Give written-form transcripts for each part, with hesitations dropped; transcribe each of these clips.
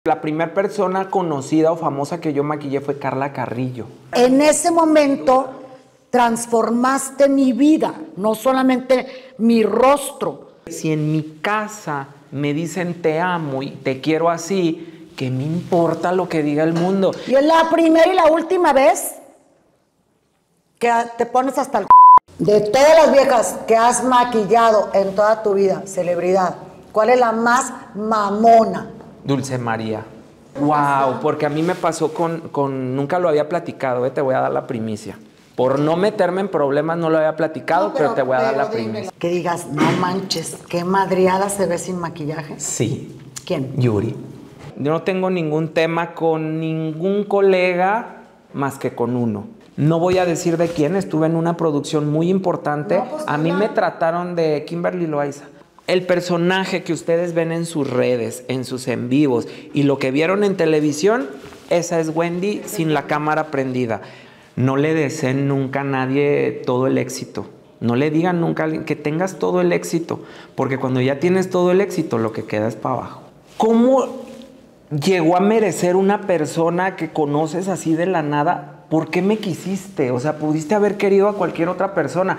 La primera persona conocida o famosa que yo maquillé fue Carla Carrillo. En ese momento transformaste mi vida, no solamente mi rostro. Si en mi casa me dicen te amo y te quiero así, ¿qué me importa lo que diga el mundo? Y es la primera y la última vez que te pones hasta el... De todas las viejas que has maquillado en toda tu vida, celebridad, ¿cuál es la más mamona? Dulce María. Wow, porque a mí me pasó nunca lo había platicado, te voy a dar la primicia. Por no meterme en problemas no lo había platicado, no, pero te voy a dar la primicia. Que digas, no manches, qué madreada se ve sin maquillaje. Sí. ¿Quién? Yuri. Yo no tengo ningún tema con ningún colega más que con uno. No voy a decir de quién, estuve en una producción muy importante. No, pues, a mí me trataron de Kimberly Loaiza. El personaje que ustedes ven en sus redes, en sus en vivos y lo que vieron en televisión, esa es Wendy sin la cámara prendida. No le deseen nunca a nadie todo el éxito. No le digan nunca a alguien que tengas todo el éxito, porque cuando ya tienes todo el éxito, lo que queda es para abajo. ¿Cómo llegó a merecer una persona que conoces así de la nada? ¿Por qué me quisiste? O sea, pudiste haber querido a cualquier otra persona.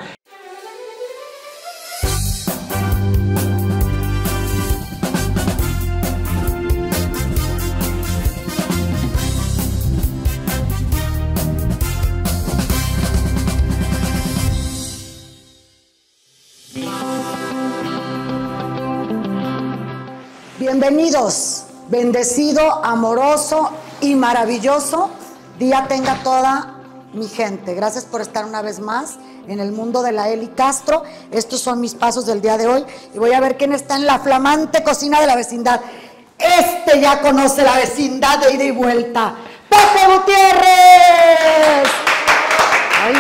Bienvenidos, bendecido, amoroso y maravilloso día tenga toda mi gente. Gracias por estar una vez más en el mundo de la Eli Castro. Estos son mis pasos del día de hoy y voy a ver quién está en la flamante cocina de la vecindad. Este ya conoce la vecindad de ida y vuelta. ¡Pepe Gutiérrez! Ay,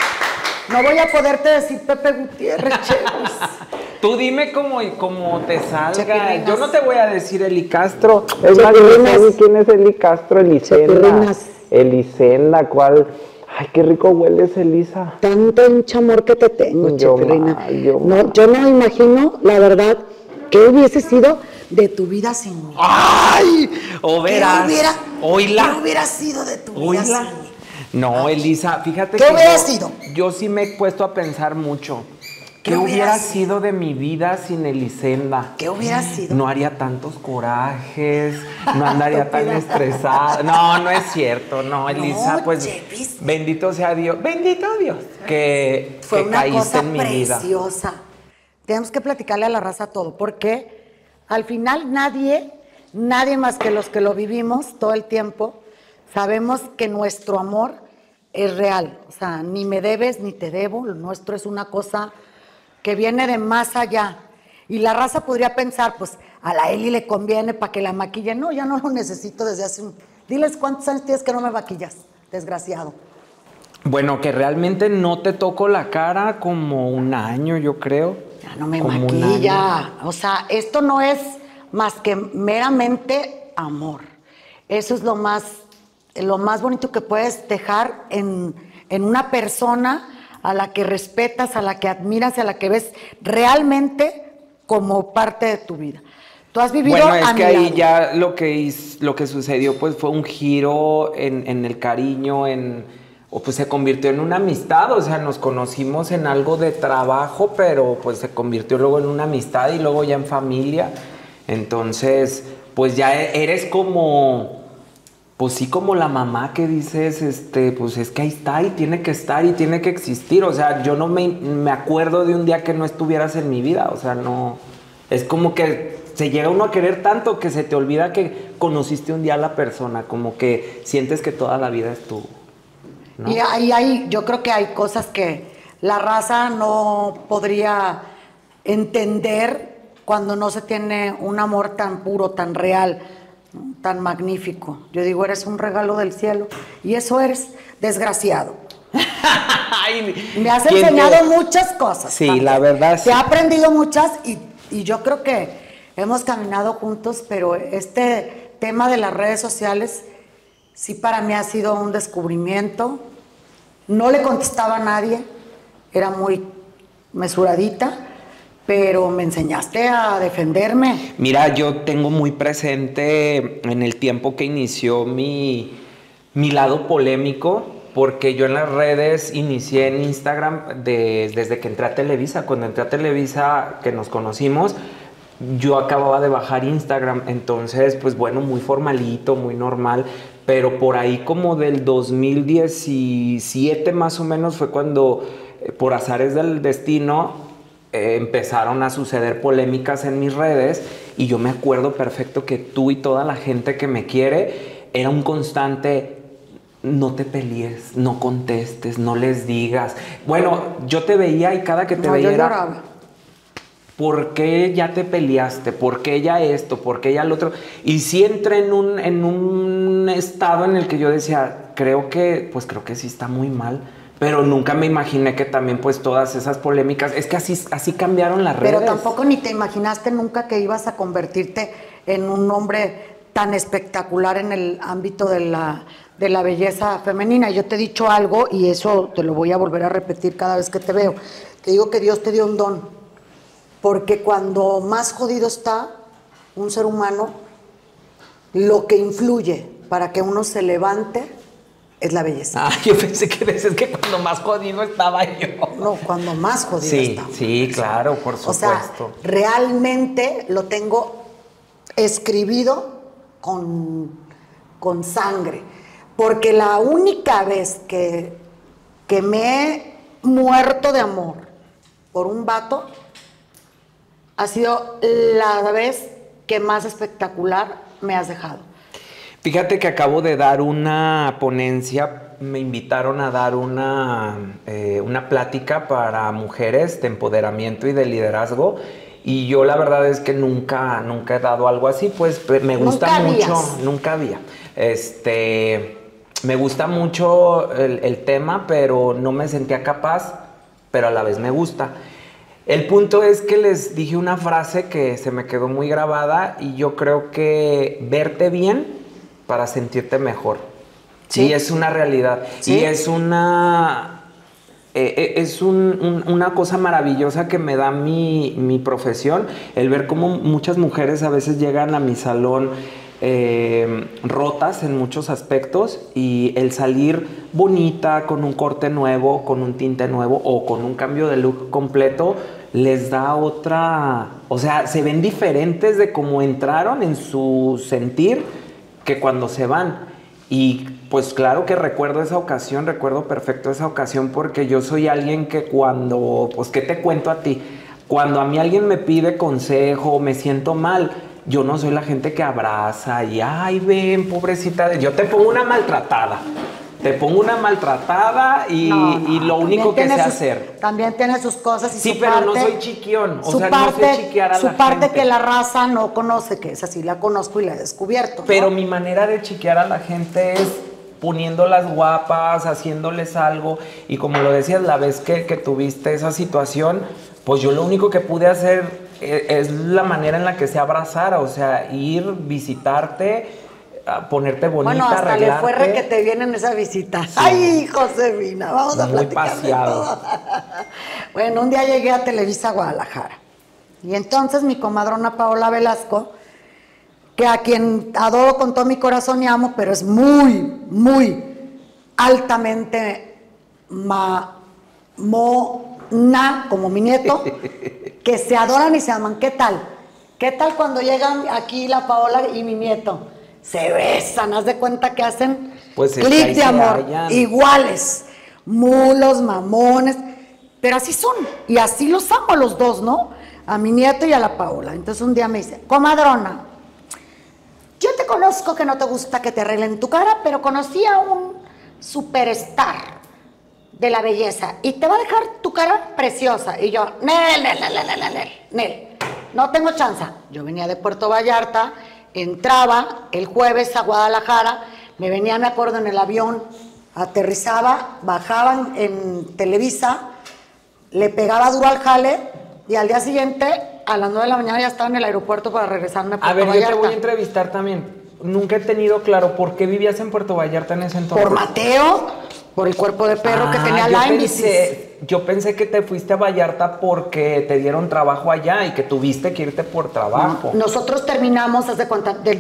no voy a poderte decir Pepe Gutiérrez, Chevis. Tú dime cómo te salga. Yo no te voy a decir Eli Castro. Es más, ¿quién es Eli Castro? Elisenda. Elisenda, ¿cuál? Ay, qué rico hueles, Elisa. Tanto hincha amor que te tengo, Chepirina. Yo no imagino, la verdad, qué hubiese sido de tu vida sin mí. ¡Ay! O verás. ¿Qué hubiera sido de tu vida sin mí? No, Elisa, fíjate que ¿Qué hubiera sido? Yo sí me he puesto a pensar mucho. ¿Qué hubiera sido de mi vida sin Elisenda? ¿Qué hubiera sido? No haría tantos corajes, no andaría tan estresada. No es cierto, no, Elisa, pues Chevis. Bendito sea Dios, bendito Dios, que caíste en mi vida. Fue una cosa preciosa. Tenemos que platicarle a la raza todo, porque al final nadie más que los que lo vivimos todo el tiempo, sabemos que nuestro amor es real. O sea, ni me debes ni te debo, lo nuestro es una cosa que viene de más allá. Y la raza podría pensar, pues, a la Eli le conviene para que la maquille. No, ya no lo necesito desde hace un... Diles cuántos años tienes que no me maquillas, desgraciado. Bueno, que realmente no te toco la cara como un año, yo creo. Ya no me maquilla. O sea, esto no es más que meramente amor. Eso es lo más bonito que puedes dejar en una persona a la que respetas, a la que admiras, a la que ves realmente como parte de tu vida. Tú has vivido Bueno, es que ahí ya lo que sucedió pues fue un giro en el cariño, pues se convirtió en una amistad, o sea, nos conocimos en algo de trabajo, pero pues se convirtió luego en una amistad y luego ya en familia. Entonces, pues ya eres como... Pues sí, como la mamá que dices, pues es que ahí está y tiene que estar y tiene que existir. O sea, yo no me acuerdo de un día que no estuvieras en mi vida. O sea, no... Es como que se llega uno a querer tanto que se te olvida que conociste un día a la persona. Como que sientes que toda la vida es tú, ¿no? Y yo creo que hay cosas que la raza no podría entender cuando no se tiene un amor tan puro, tan real, tan magnífico. Yo digo, eres un regalo del cielo y eso eres, desgraciado. Me has enseñado muchas cosas. Sí, también. La verdad sí. Te he aprendido muchas y yo creo que hemos caminado juntos, pero este tema de las redes sociales sí para mí ha sido un descubrimiento. No le contestaba a nadie, era muy mesuradita, pero me enseñaste a defenderme. Mira, yo tengo muy presente en el tiempo que inició mi lado polémico, porque yo en las redes inicié en Instagram desde que entré a Televisa. Cuando entré a Televisa, que nos conocimos, yo acababa de bajar Instagram, entonces pues bueno, muy formalito, muy normal, pero por ahí como del 2017 más o menos fue cuando por azares del destino empezaron a suceder polémicas en mis redes, y yo me acuerdo perfecto que tú y toda la gente que me quiere era un constante: no te pelees, no contestes, no les digas. Bueno, yo te veía y cada que te veía yo era... lloraba. ¿Por qué ya te peleaste? ¿Por qué ya esto? ¿Por qué ya lo otro? Y sí entré en un estado en el que yo decía, creo que sí está muy mal, pero nunca me imaginé que también pues todas esas polémicas, es que así cambiaron las redes. Pero tampoco ni te imaginaste nunca que ibas a convertirte en un hombre tan espectacular en el ámbito de la belleza femenina. Yo te he dicho algo, y eso te lo voy a volver a repetir cada vez que te veo. Te digo que Dios te dio un don. Porque cuando más jodido está un ser humano, lo que influye para que uno se levante es la belleza. Ah, yo pensé que decías que cuando más jodido estaba yo. No, cuando más jodido estaba. Sí, claro, por supuesto. O sea, realmente lo tengo escribido con sangre. Porque la única vez que me he muerto de amor por un vato ha sido la vez que más espectacular me has dejado. Fíjate que acabo de dar una ponencia, me invitaron a dar una plática para mujeres de empoderamiento y de liderazgo, y yo la verdad es que nunca he dado algo así, pues me gusta mucho, nunca había. Me gusta mucho el tema, pero no me sentía capaz, pero a la vez me gusta. El punto es que les dije una frase que se me quedó muy grabada, y yo creo que verte bien para sentirte mejor. Sí, y es una realidad. Sí. Y es una cosa maravillosa que me da mi profesión, el ver cómo muchas mujeres a veces llegan a mi salón rotas en muchos aspectos, y el salir bonita, con un corte nuevo, con un tinte nuevo o con un cambio de look completo, les da otra... O sea, se ven diferentes de cómo entraron en su sentir que cuando se van. Y pues claro que recuerdo perfecto esa ocasión, porque yo soy alguien que cuando... Pues, ¿qué te cuento a ti? Cuando a mí alguien me pide consejo, me siento mal, yo no soy la gente que abraza y, ay, ven, pobrecita. Yo te pongo una maltratada. Y lo único que sé hacer. También tiene sus cosas y sí, su pero parte, no soy chiquión. O sea, no sé chiquear a la gente. Su parte que la raza no conoce, que esa sí la conozco y la he descubierto, ¿no? Pero mi manera de chiquear a la gente es poniéndolas guapas, haciéndoles algo. Y como lo decías, la vez que tuviste esa situación, pues yo lo único que pude hacer es la manera en la que se abrazara. O sea, ir, visitarte, a ponerte bonita, bueno, hasta arreglarte. le fue requete bien en esa visita. Sí. Ay, Josefina, vamos a platicar de todo. Bueno, un día llegué a Televisa Guadalajara, y entonces mi comadrona Paola Velasco, que a quien adoro con todo mi corazón y amo, pero es muy, muy altamente mamona, como mi nieto, que se adoran y se aman. ¿Qué tal? ¿Qué tal cuando llegan aquí la Paola y mi nieto? Se besan, haz de cuenta que hacen pues clic de amor, iguales, mulos, mamones, pero así son, y así los amo a los dos, ¿no? A mi nieto y a la Paola. Entonces un día me dice, comadrona, yo te conozco que no te gusta que te arreglen tu cara, pero conocí a un superstar de la belleza y te va a dejar tu cara preciosa. Y yo, Nel, no tengo chance. Yo venía de Puerto Vallarta, entraba el jueves a Guadalajara, me venía, me acuerdo, en el avión, aterrizaba, bajaban en Televisa, le pegaba duro al jale, y al día siguiente, a las 9 de la mañana, ya estaba en el aeropuerto para regresarme a Puerto Vallarta. Yo te voy a entrevistar también. Nunca he tenido claro por qué vivías en Puerto Vallarta en ese entonces. Por Mateo, por el cuerpo de perro que tenía Lyme disease. yo pensé que te fuiste a Vallarta porque te dieron trabajo allá y que tuviste que irte por trabajo. Nosotros terminamos, haz de cuenta, del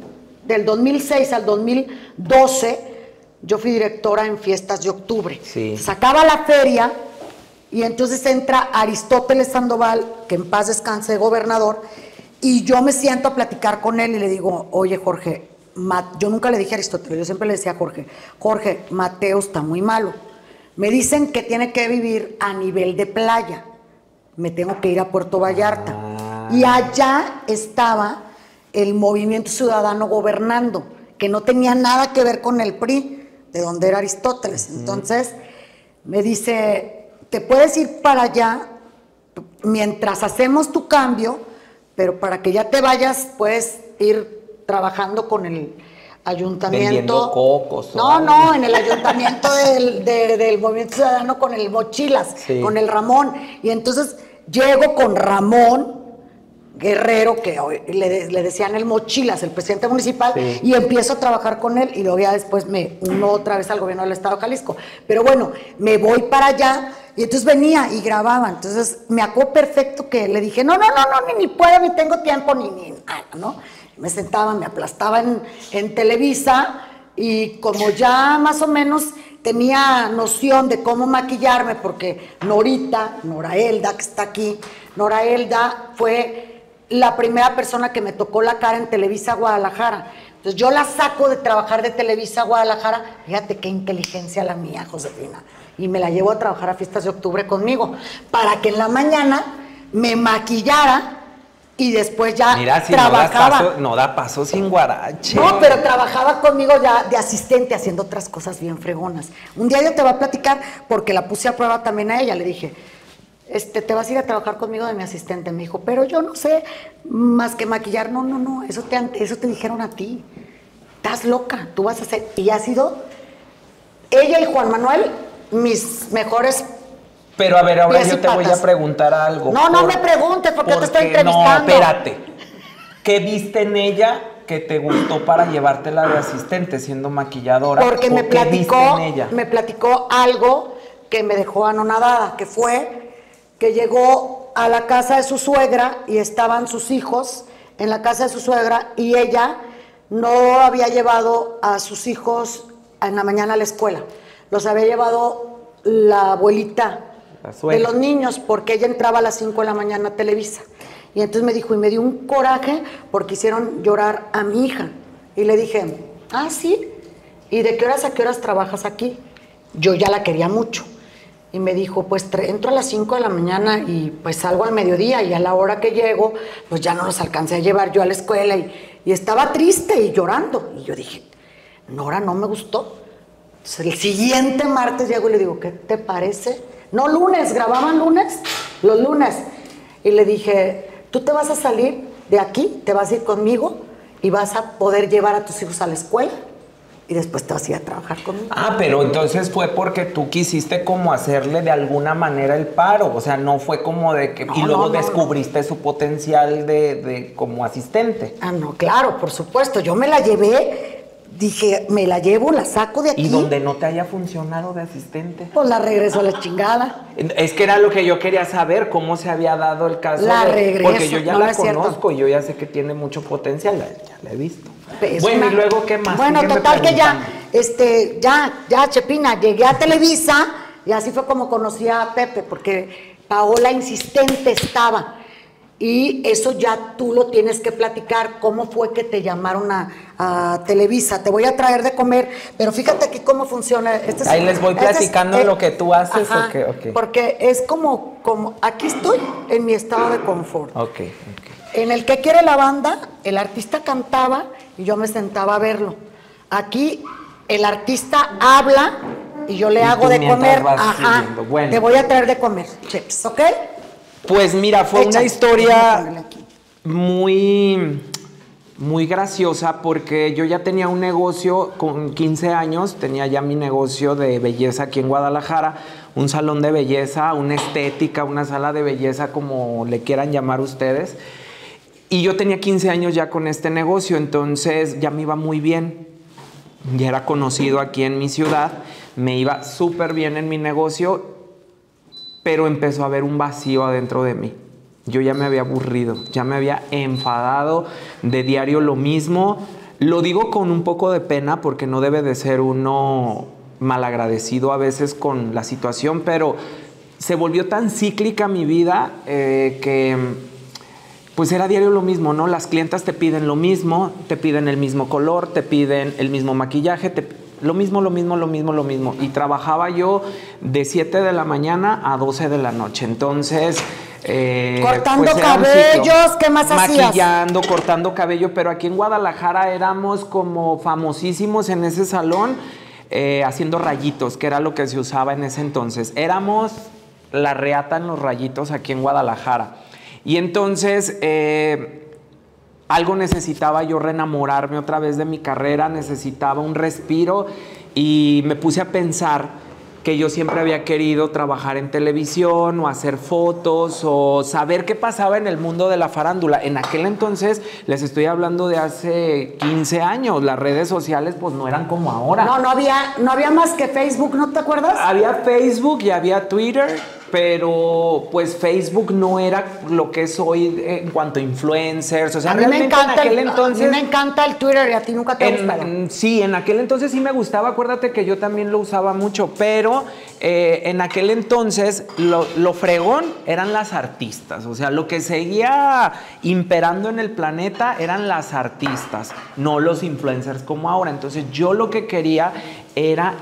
2006 al 2012, yo fui directora en Fiestas de Octubre. Sí. Sacaba la feria y entonces entra Aristóteles Sandoval, que en paz descanse, gobernador, y yo me siento a platicar con él y le digo, oye, Jorge, yo nunca le dije a Aristóteles, yo siempre le decía a Jorge, Mateo está muy malo. Me dicen que tiene que vivir a nivel de playa. Me tengo que ir a Puerto Vallarta. Y allá estaba el Movimiento Ciudadano gobernando, que no tenía nada que ver con el PRI, de donde era Aristóteles. Entonces, me dice, te puedes ir para allá mientras hacemos tu cambio, pero para que ya te vayas, puedes ir trabajando con el ayuntamiento. Vendiendo cocos. No, en el ayuntamiento del Movimiento Ciudadano con el Mochilas, sí, con el Ramón. Y entonces llego con Ramón Guerrero, que le decían el Mochilas, el presidente municipal, sí, y empiezo a trabajar con él y luego ya después me uno otra vez al gobierno del estado de Jalisco. Pero bueno, me voy para allá y entonces venía y grababa. Entonces me acuerdo perfecto que le dije, no, ni puedo, ni tengo tiempo, ni nada, ¿no? Me sentaba, me aplastaba en Televisa y como ya más o menos tenía noción de cómo maquillarme, porque Nora Elda, que está aquí, Nora Elda fue la primera persona que me tocó la cara en Televisa Guadalajara. Entonces yo la saco de trabajar de Televisa Guadalajara, fíjate qué inteligencia la mía, Josefina, y me la llevo a trabajar a Fiestas de Octubre conmigo, para que en la mañana me maquillara y después ya mira, si trabajaba. No da paso sin guarache. No, pero trabajaba conmigo ya de asistente haciendo otras cosas bien fregonas. Un día yo te voy a platicar porque la puse a prueba también a ella. Le dije, te vas a ir a trabajar conmigo de mi asistente. Me dijo, pero yo no sé más que maquillar. No, eso te dijeron a ti. Estás loca, tú vas a hacer. Y ha sido ella y Juan Manuel mis mejores. Pero a ver, ahora yo te voy a preguntar algo. No me preguntes porque te estoy entrevistando. No, espérate. ¿Qué viste en ella que te gustó para llevártela de asistente siendo maquilladora? Porque me platicó algo que me dejó anonadada, que fue que llegó a la casa de su suegra y estaban sus hijos en la casa de su suegra y ella no había llevado a sus hijos en la mañana a la escuela. Los había llevado la abuelita de los niños, porque ella entraba a las 5 de la mañana a Televisa. Y entonces me dijo, y me dio un coraje porque hicieron llorar a mi hija. Y le dije, ¿sí? ¿Y de qué horas a qué horas trabajas aquí? Yo ya la quería mucho. Y me dijo, pues entro a las 5 de la mañana y pues salgo al mediodía y a la hora que llego, pues ya no los alcancé a llevar yo a la escuela. Y estaba triste y llorando. Y yo dije, Nora, no me gustó. Entonces el siguiente martes llego y le digo, ¿qué te parece? No, lunes, grababan los lunes. Y le dije, tú te vas a salir de aquí, te vas a ir conmigo y vas a poder llevar a tus hijos a la escuela y después te vas a ir a trabajar conmigo. Pero entonces fue porque tú quisiste como hacerle de alguna manera el paro, o sea, no fue como de que... y luego descubriste su potencial de como asistente. No, claro, por supuesto, yo me la llevé. Dije, me la llevo, la saco de aquí. ¿Y donde no te haya funcionado de asistente? Pues la regreso a la chingada. Es que era lo que yo quería saber, cómo se había dado el caso. Regreso. Porque yo ya la conozco y yo ya sé que tiene mucho potencial, ya la he visto. Bueno, ¿y luego qué más? Bueno, total que ya, Chepina, llegué a Televisa y así fue como conocí a Pepe, porque Paola insistente estaba. Y eso ya tú lo tienes que platicar, cómo fue que te llamaron a Televisa. Te voy a traer de comer, pero fíjate aquí cómo funciona. Ahí les voy platicando lo que tú haces. Ajá, okay. Porque es como, aquí estoy en mi estado de confort. Okay. En el que quiere la banda, el artista cantaba y yo me sentaba a verlo. Aquí el artista habla y yo le hago de comer. Ajá. Bueno. Te voy a traer de comer, chips, ¿ok? Pues mira, fue una historia muy graciosa porque yo ya tenía un negocio con 15 años, tenía ya mi negocio de belleza aquí en Guadalajara, un salón de belleza, una estética, una sala de belleza, como le quieran llamar ustedes. Y yo tenía 15 años ya con este negocio, entonces ya me iba muy bien. Ya era conocido aquí en mi ciudad, me iba súper bien en mi negocio. pero empezó a haber un vacío adentro de mí. Yo ya me había aburrido, ya me había enfadado de diario lo mismo. Lo digo con un poco de pena porque no debe de ser uno malagradecido a veces con la situación, pero se volvió tan cíclica mi vida que pues era diario lo mismo, ¿no? Las clientas te piden lo mismo, te piden el mismo color, te piden el mismo maquillaje, lo mismo. Y trabajaba yo de 7 de la mañana a 12 de la noche. Entonces... cortando pues cabellos, ¿qué más hacías? Maquillando, cortando cabello, pero aquí en Guadalajara éramos como famosísimos en ese salón haciendo rayitos, que era lo que se usaba en ese entonces. Éramos la reata en los rayitos aquí en Guadalajara. Y entonces algo necesitaba yo reenamorarme otra vez de mi carrera, necesitaba un respiro y me puse a pensar que yo siempre había querido trabajar en televisión o hacer fotos o saber qué pasaba en el mundo de la farándula. En aquel entonces, les estoy hablando de hace 15 años, las redes sociales pues no eran como ahora. No había más que Facebook, ¿no te acuerdas? Había Facebook y había Twitter, pero pues Facebook no era lo que es hoy en cuanto a influencers. O sea, a mí me encanta entonces, a mí me encanta el Twitter y a ti nunca te gustaba. Sí, en aquel entonces sí me gustaba. Acuérdate que yo también lo usaba mucho, pero en aquel entonces lo fregón eran las artistas. O sea, lo que seguía imperando en el planeta eran las artistas, no los influencers como ahora. Entonces yo lo que quería era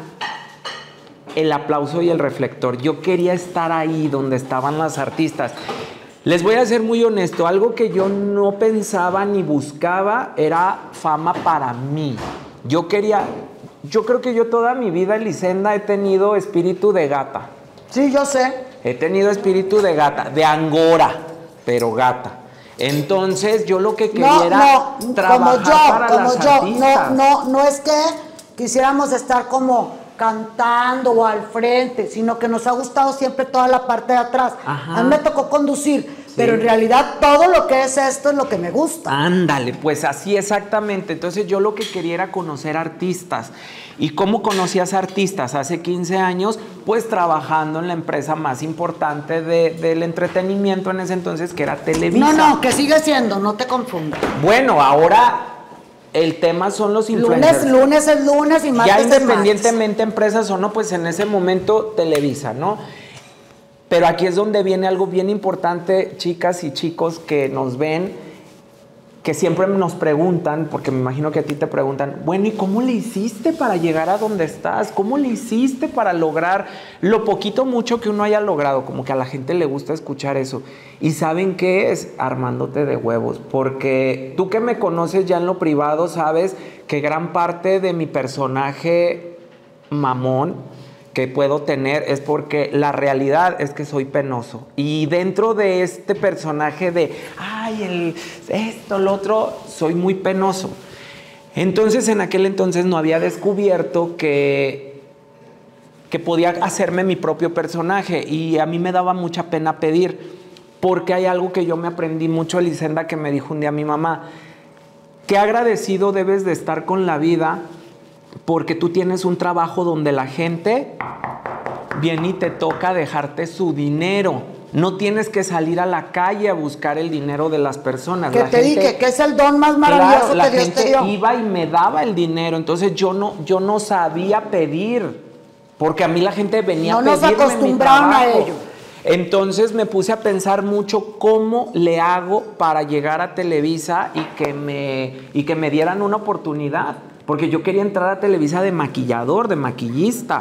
el aplauso y el reflector. Yo quería estar ahí donde estaban las artistas. Les voy a ser muy honesto, algo que yo no pensaba ni buscaba era fama para mí. Yo creo que yo toda mi vida, Elisenda, he tenido espíritu de gata. Sí, yo sé. He tenido espíritu de gata, de angora, pero gata. Entonces yo lo que quería era trabajar para las artistas. No es que quisiéramos estar como cantando o al frente, sino que nos ha gustado siempre toda la parte de atrás. Ajá. A mí me tocó conducir, sí, pero en realidad todo lo que es esto es lo que me gusta. Ándale, pues así exactamente. Entonces yo lo que quería era conocer artistas. ¿Y cómo conocías artistas? Hace 15 años, pues trabajando en la empresa más importante del entretenimiento en ese entonces, que era Televisa. No, que sigue siendo, no te confundas. Bueno, ahora el tema son los influencers. Lunes es lunes y martes ya es martes. Independientemente empresas o no, pues en ese momento Televisa, ¿no? Pero aquí es donde viene algo bien importante, chicas y chicos que nos ven, que siempre nos preguntan, porque me imagino que a ti te preguntan, bueno, ¿y cómo le hiciste para llegar a donde estás? ¿Cómo le hiciste para lograr lo poquito mucho que uno haya logrado? Como que a la gente le gusta escuchar eso. ¿Y saben qué es? Armándote de huevos, porque tú que me conoces ya en lo privado sabes que gran parte de mi personaje mamón que puedo tener es porque la realidad es que soy penoso. Y dentro de este personaje de, ay, esto, lo otro, soy muy penoso. Entonces, en aquel entonces no había descubierto que podía hacerme mi propio personaje y a mí me daba mucha pena pedir, porque hay algo que yo me aprendí mucho, Elisenda, que me dijo un día mi mamá, qué agradecido debes de estar con la vida porque tú tienes un trabajo donde la gente viene y te toca dejarte su dinero. No tienes que salir a la calle a buscar el dinero de las personas. Que te dije que es el don más maravilloso que Dios te dio. La gente iba y me daba el dinero, entonces yo no sabía pedir, porque a mí la gente venía a pedirme mi trabajo. No nos acostumbraron a ello. Entonces me puse a pensar mucho cómo le hago para llegar a Televisa y que me dieran una oportunidad, porque yo quería entrar a Televisa de maquillador, de maquillista.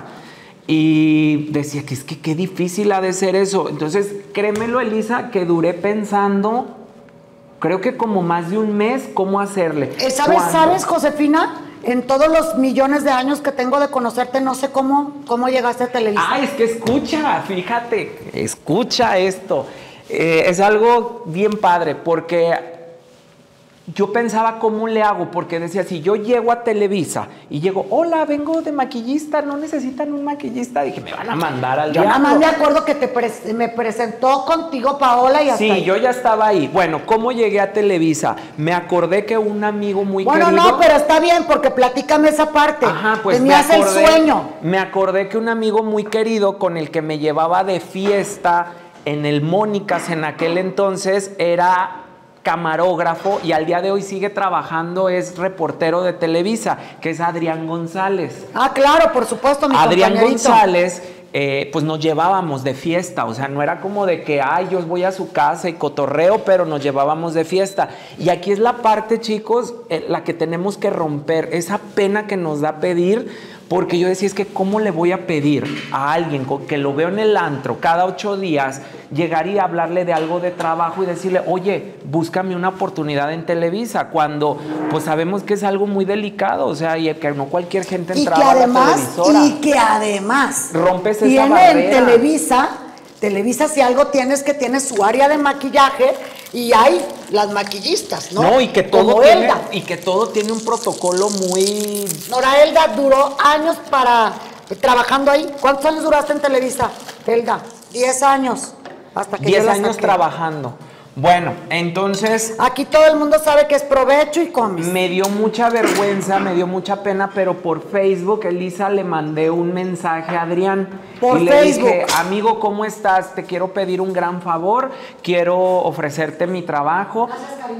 Y decía que es que qué difícil ha de ser eso. Entonces, créemelo, Elisa, que duré pensando, creo que como más de un mes, cómo hacerle. ¿Sabes, Josefina? En todos los millones de años que tengo de conocerte, no sé cómo llegaste a Televisa. Ah, es que escucha, fíjate, escucha esto. Es algo bien padre, porque yo pensaba, ¿cómo le hago? Porque decía, si yo llego a Televisa y llego, hola, vengo de maquillista, ¿no necesitan un maquillista? Dije, me van a mandar al diablo. Yo nada más me acuerdo que me presentó contigo Paola y hasta Sí, ahí. yo ya estaba ahí. Bueno, ¿cómo llegué a Televisa? Me acordé que un amigo muy querido... Bueno, no, pero está bien, porque platícame esa parte. Ajá, pues tenías el sueño. Me acordé que un amigo muy querido con el que me llevaba de fiesta en el Mónicas en aquel entonces era camarógrafo y al día de hoy sigue trabajando, es reportero de Televisa, que es Adrián González. Ah, claro, por supuesto, mi Adrián compañerito. González, pues nos llevábamos de fiesta, o sea, no era como de que, ay, yo voy a su casa y cotorreo, pero nos llevábamos de fiesta. Y aquí es la parte, chicos, la que tenemos que romper, esa pena que nos da pedir, porque yo decía, es que ¿cómo le voy a pedir a alguien que lo veo en el antro cada 8 días, llegar y hablarle de algo de trabajo y decirle, oye, búscame una oportunidad en Televisa, cuando pues sabemos que es algo muy delicado, o sea, y que no cualquier gente entraba a la televisora. Y que además rompes esa tiene barrera. En Televisa si algo tienes que tiene su área de maquillaje y hay las maquillistas, ¿no? No, y que todo como tiene, Elda. y que todo tiene un protocolo muy... Nora Elda duró años trabajando ahí. ¿Cuántos años duraste en Televisa, Elda? 10 años. Hasta que 10 años trabajando. Bueno, entonces... Aquí todo el mundo sabe que es provecho y comes. Me dio mucha vergüenza, me dio mucha pena, pero por Facebook, Elisa, le mandé un mensaje a Adrián. Por y Facebook. Le dije, amigo, ¿cómo estás? Te quiero pedir un gran favor, quiero ofrecerte mi trabajo.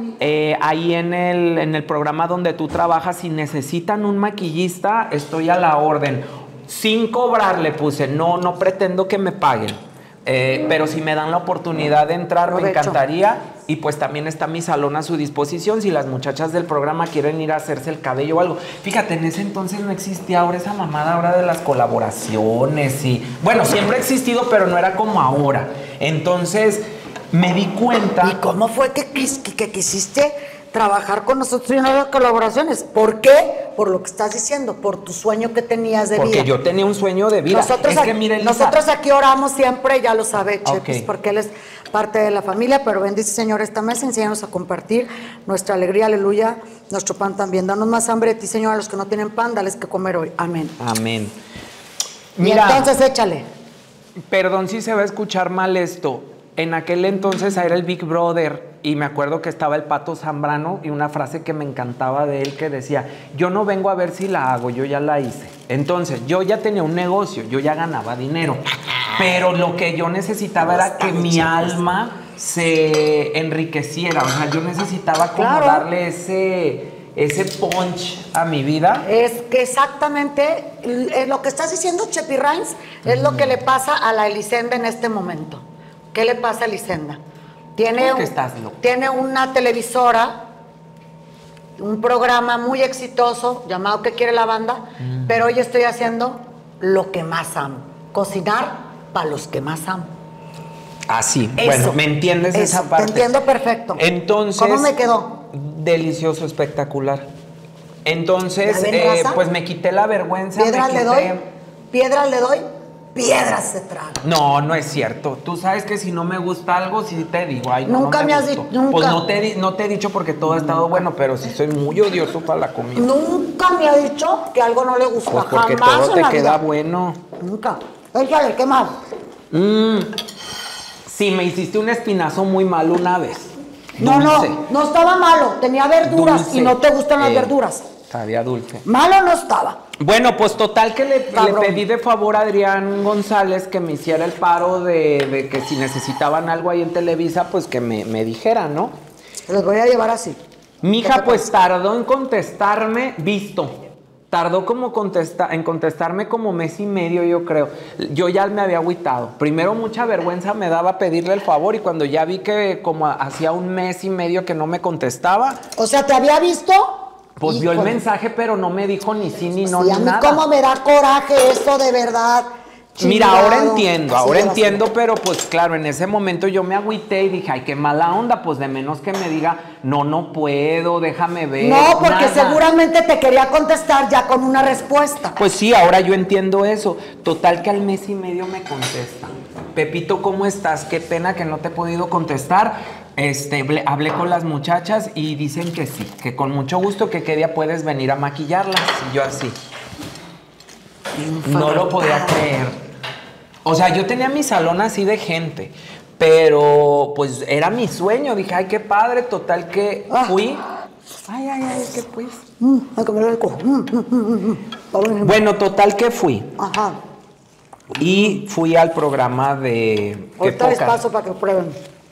Ahí en el programa donde tú trabajas, si necesitan un maquillista, estoy a la orden. Sin cobrar, le puse, no pretendo que me paguen. Pero si me dan la oportunidad de entrar, me encantaría. Y pues también está mi salón a su disposición si las muchachas del programa quieren ir a hacerse el cabello o algo. Fíjate, en ese entonces no existía ahora esa mamada ahora de las colaboraciones y... Bueno, siempre ha existido, pero no era como ahora. Entonces me di cuenta... ¿Y cómo fue que quisiste trabajar con nosotros en las colaboraciones? ¿Por qué? Por lo que estás diciendo, por tu sueño que tenías de vida. Porque yo tenía un sueño de vida. Nosotros aquí oramos siempre, ya lo sabe Chepis, Okay. porque él es parte de la familia, pero bendice Señor esta mesa, enséñanos a compartir nuestra alegría, aleluya, nuestro pan también. Danos más hambre de ti, Señor, a los que no tienen pan, dales que comer hoy. Amén. Amén. Mira, y entonces échale. Perdón si se va a escuchar mal esto. En aquel entonces era el Big Brother y me acuerdo que estaba el Pato Zambrano y una frase que me encantaba de él que decía, yo no vengo a ver si la hago, yo ya la hice. Entonces, yo ya tenía un negocio, yo ya ganaba dinero, pero lo que yo necesitaba era que mi alma se enriqueciera, o sea, yo necesitaba como darle ese punch a mi vida. Es que exactamente lo que estás diciendo, Chepi Rains, es lo que le pasa a la Elisenda en este momento. ¿Qué le pasa a Elisenda? Tiene una televisora, un programa muy exitoso llamado ¿Qué quiere la banda? Pero hoy estoy haciendo lo que más amo, cocinar para los que más amo. Así, bueno, ¿me entiendes esa parte? Te entiendo perfecto. Entonces, ¿cómo me quedó? Delicioso, espectacular. Entonces, pues me quité la vergüenza. Piedras le doy, piedras se tragan. No, no es cierto. Tú sabes que si no me gusta algo, sí te digo. Ay, nunca me has dicho. Pues no te he dicho porque todo ha estado bueno, pero sí soy muy odioso para la comida. Nunca me ha dicho que algo no le gusta. Pues porque jamás todo te queda bueno. Nunca. Échale, ¿qué más? Sí, me hiciste un espinazo muy malo una vez. No estaba malo. Tenía verduras dulce. Y no te gustan las verduras. Sabía dulce. Malo no estaba. Bueno, pues total que le pedí de favor a Adrián González que me hiciera el paro de que si necesitaban algo ahí en Televisa, pues que me dijera, ¿no? Les voy a llevar así. Mi hija pues tardó en contestarme, tardó como en contestarme como mes y medio, yo creo. Yo ya me había agüitado. Primero mucha vergüenza me daba pedirle el favor y cuando ya vi que como hacía un mes y medio que no me contestaba. O sea, ¿te había visto? Pues vio el mensaje, pero no me dijo ni sí ni no sí, ni nada. A mí cómo me da coraje esto de verdad. Mira, ahora entiendo, pero pues claro, en ese momento yo me agüité y dije, ay, qué mala onda, pues de menos que me diga, no puedo, déjame ver. No, porque seguramente te quería contestar ya con una respuesta. Pues sí, ahora yo entiendo eso. Total que al mes y medio me contesta. Pepito, ¿cómo estás? Qué pena que no te he podido contestar. Hablé con las muchachas y dicen que sí, que con mucho gusto, que qué día puedes venir a maquillarlas. Y yo así. No lo podía creer. O sea, yo tenía mi salón así de gente, pero pues era mi sueño. Dije, ay, qué padre, total que fui. Ay, ¿qué pues? Bueno, total que fui. Ajá. Y fui al programa de... Ahorita les paso para que prueben.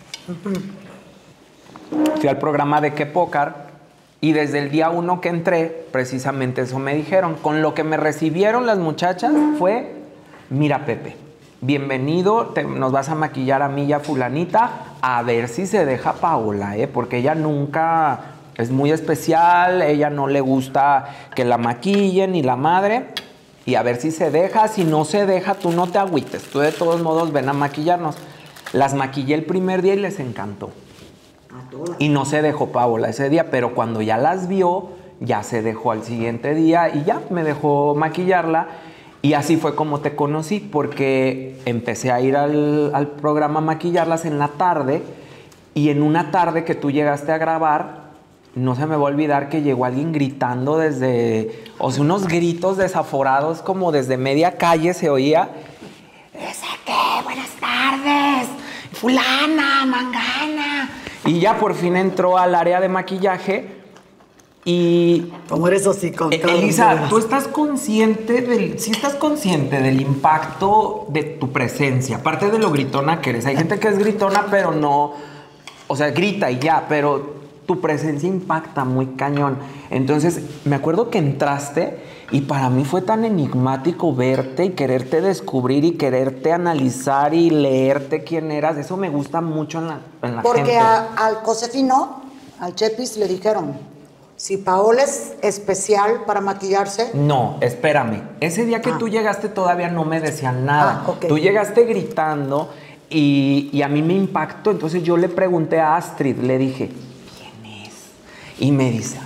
Fui al programa de Qué Pócar y desde el día 1 que entré, precisamente eso me dijeron. Con lo que me recibieron las muchachas fue, mira Pepe, bienvenido, nos vas a maquillar a mí y a fulanita, a ver si se deja Paola, porque ella nunca es muy especial, ella no le gusta que la maquillen ni la madre, y a ver si se deja, si no se deja, tú no te agüites, tú de todos modos ven a maquillarnos. Las maquillé el primer día y les encantó. Y no se dejó Paola ese día, pero cuando ya las vio, ya se dejó al siguiente día y ya me dejó maquillarla. Y así fue como te conocí, porque empecé a ir al programa a maquillarlas en la tarde. Y en una tarde que tú llegaste a grabar, no se me va a olvidar que llegó alguien gritando desde... O sea, unos gritos desaforados como desde media calle se oía. ¿Ese qué? Buenas tardes. Fulana, mangana. Y ya por fin entró al área de maquillaje y... ¿Cómo eres así con Elisa, ¿tú estás consciente del impacto de tu presencia? Aparte de lo gritona que eres. Hay gente que es gritona, pero no... O sea, grita y ya, pero tu presencia impacta muy cañón. Entonces, me acuerdo que entraste y para mí fue tan enigmático verte y quererte descubrir y quererte analizar y leerte quién eras. Eso me gusta mucho en la gente. Porque al Josefino, al Chepis, le dijeron, si Paola es especial para maquillarse... No, espérame. Ese día que tú llegaste todavía no me decían nada. Okay. Tú llegaste gritando y a mí me impactó. Entonces yo le pregunté a Astrid, le dije, ¿quién es? Y me dice...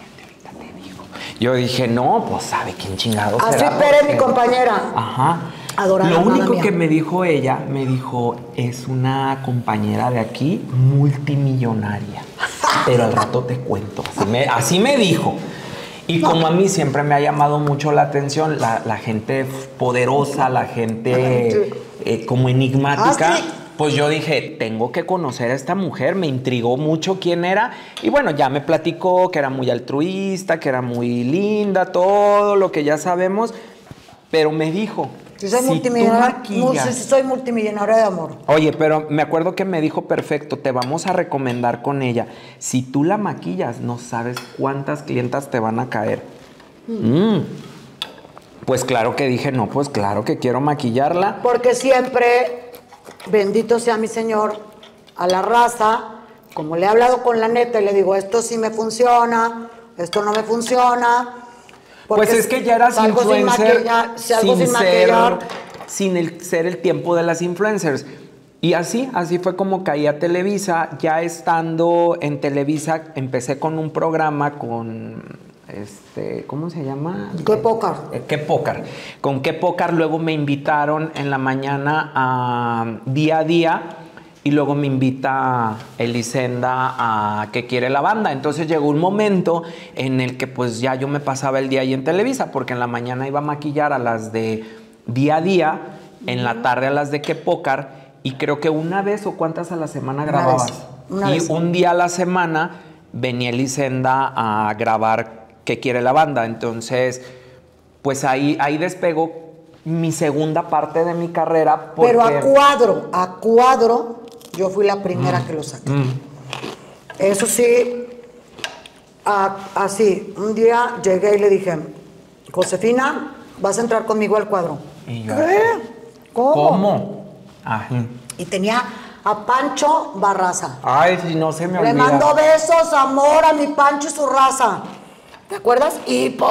Yo dije, no, pues sabe quién chingados será. Astrid Pérez, mi compañera. Ajá. Adorada. Lo único que me dijo ella, me dijo, es una compañera de aquí multimillonaria. Pero al rato te cuento. Así me dijo. Y como a mí siempre me ha llamado mucho la atención la gente poderosa, la gente como enigmática... Pues yo dije, tengo que conocer a esta mujer, me intrigó mucho quién era. Y bueno, ya me platicó que era muy altruista, que era muy linda, todo lo que ya sabemos. Pero me dijo, si soy multimillonaria de amor. Oye, pero me acuerdo que me dijo, perfecto, te vamos a recomendar con ella. Si tú la maquillas, no sabes cuántas clientas te van a caer. Pues claro que dije, no, pues claro que quiero maquillarla. Porque siempre... Bendito sea mi Señor, a la raza, como le he hablado con la neta y le digo, esto sí me funciona, esto no me funciona. Pues es que ya eras influencer sin ser el tiempo de las influencers. Y así fue como caí a Televisa. Ya estando en Televisa, empecé con un programa con... ¿cómo se llama? ¿Qué Pócar? ¿Qué Pócar? Con Qué Pócar luego me invitaron en la mañana a Día a Día y luego me invita Elisenda a ¿Qué quiere la banda? Entonces llegó un momento en el que pues ya yo me pasaba el día ahí en Televisa porque en la mañana iba a maquillar a las de Día a Día, en la tarde a las de Qué Pócar y creo que una vez o cuántas a la semana grababas. Una vez. Un día a la semana venía Elisenda a grabar ¿Qué quiere la banda? Entonces, pues ahí despegó mi segunda parte de mi carrera. Porque... Pero a cuadro, yo fui la primera que lo saqué. Eso sí, así, un día llegué y le dije, Josefina, vas a entrar conmigo al cuadro. Y yo, ¿qué? ¿Cómo? Y tenía a Pancho Barraza. Ay, si no se me olvida. Le mando besos, amor a mi Pancho y su raza. ¿Te acuerdas? Y por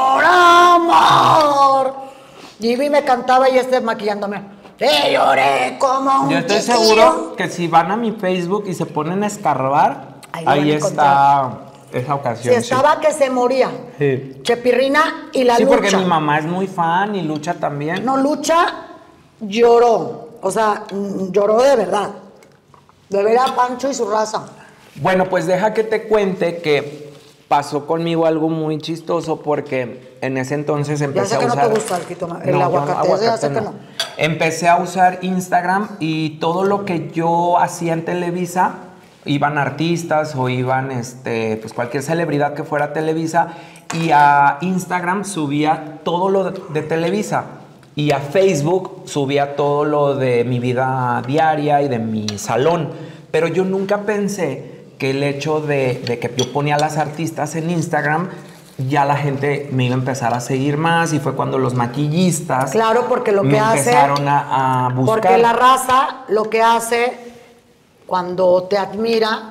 amor. Gibi me cantaba y maquillándome. Te lloré como un Yo estoy chiquillo. seguro que si van a mi Facebook y se ponen a escarbar, ahí está esa ocasión. Sí, estaba que se moría. Sí. Chepirrina y la Lucha. Sí, porque mi mamá es muy fan y Lucha también. No, Lucha lloró. O sea, lloró de verdad. De ver a Pancho y su raza. Bueno, pues deja que te cuente que pasó conmigo algo muy chistoso porque en ese entonces empecé a usar... Ya sé que no te gusta el jitomate, el aguacate, ya sé que no. Empecé a usar Instagram y todo lo que yo hacía en Televisa, iban artistas o iban pues cualquier celebridad que fuera a Televisa, y a Instagram subía todo lo de Televisa. Y a Facebook subía todo lo de mi vida diaria y de mi salón. Pero yo nunca pensé que el hecho de que yo ponía a las artistas en Instagram, ya la gente me iba a empezar a seguir más, y fue cuando los maquillistas claro, porque lo que me hace, empezaron a buscar. Porque la raza lo que hace cuando te admira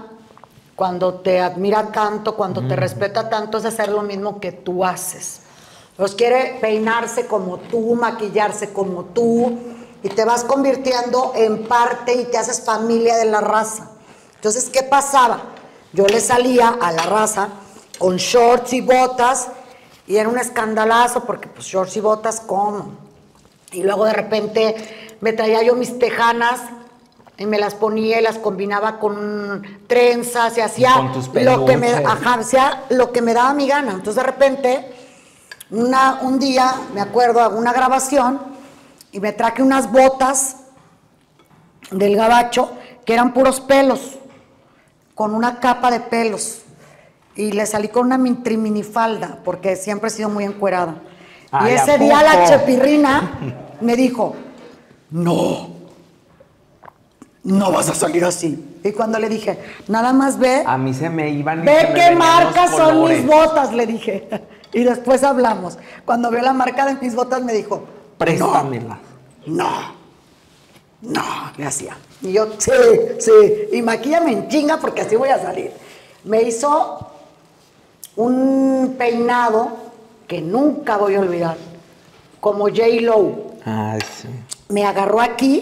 tanto, cuando te respeta tanto, es hacer lo mismo que tú haces. Los quiere peinarse como tú, maquillarse como tú, y te vas convirtiendo en parte y te haces familia de la raza. Entonces, ¿qué pasaba? Yo le salía a la raza con shorts y botas, y era un escandalazo, porque pues shorts y botas, ¿cómo? Y luego de repente me traía yo mis tejanas y me las ponía y las combinaba con trenzas y hacía lo que me daba mi gana. Entonces de repente, un día, me acuerdo, hago una grabación y me traje unas botas del gabacho que eran puros pelos, con una capa de pelos, y le salí con una minifalda porque siempre he sido muy encuerada. Y ese día la Chepirrina me dijo, no vas a salir así. Y cuando le dije, nada más ve, a mí se me iban. Ve qué marca son mis botas, le dije. Y después hablamos. Cuando vio la marca de mis botas me dijo, préstamela. No, le hacía. Y yo, sí, y maquíllame en chinga porque así voy a salir. Me hizo un peinado que nunca voy a olvidar, como J-Lo. Sí. Me agarró aquí,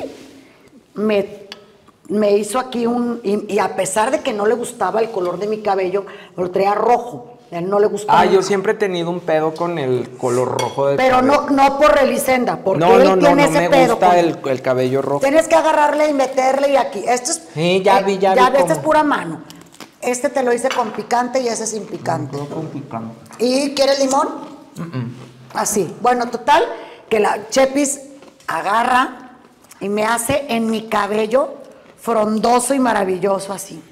me hizo aquí y a pesar de que no le gustaba el color de mi cabello, lo traía rojo. A él no le gustaba. Yo siempre he tenido un pedo con el color rojo de pero cabello. no por Elisenda, porque él tiene ese pedo. No me gusta el cabello rojo. Tienes que agarrarle y meterle, y aquí. Esto es, sí, ya vi este es pura mano. Este te lo hice con picante y ese sin picante. Con picante. ¿Y quieres limón? Así. Bueno, total, que la Chepis agarra y me hace en mi cabello frondoso y maravilloso así.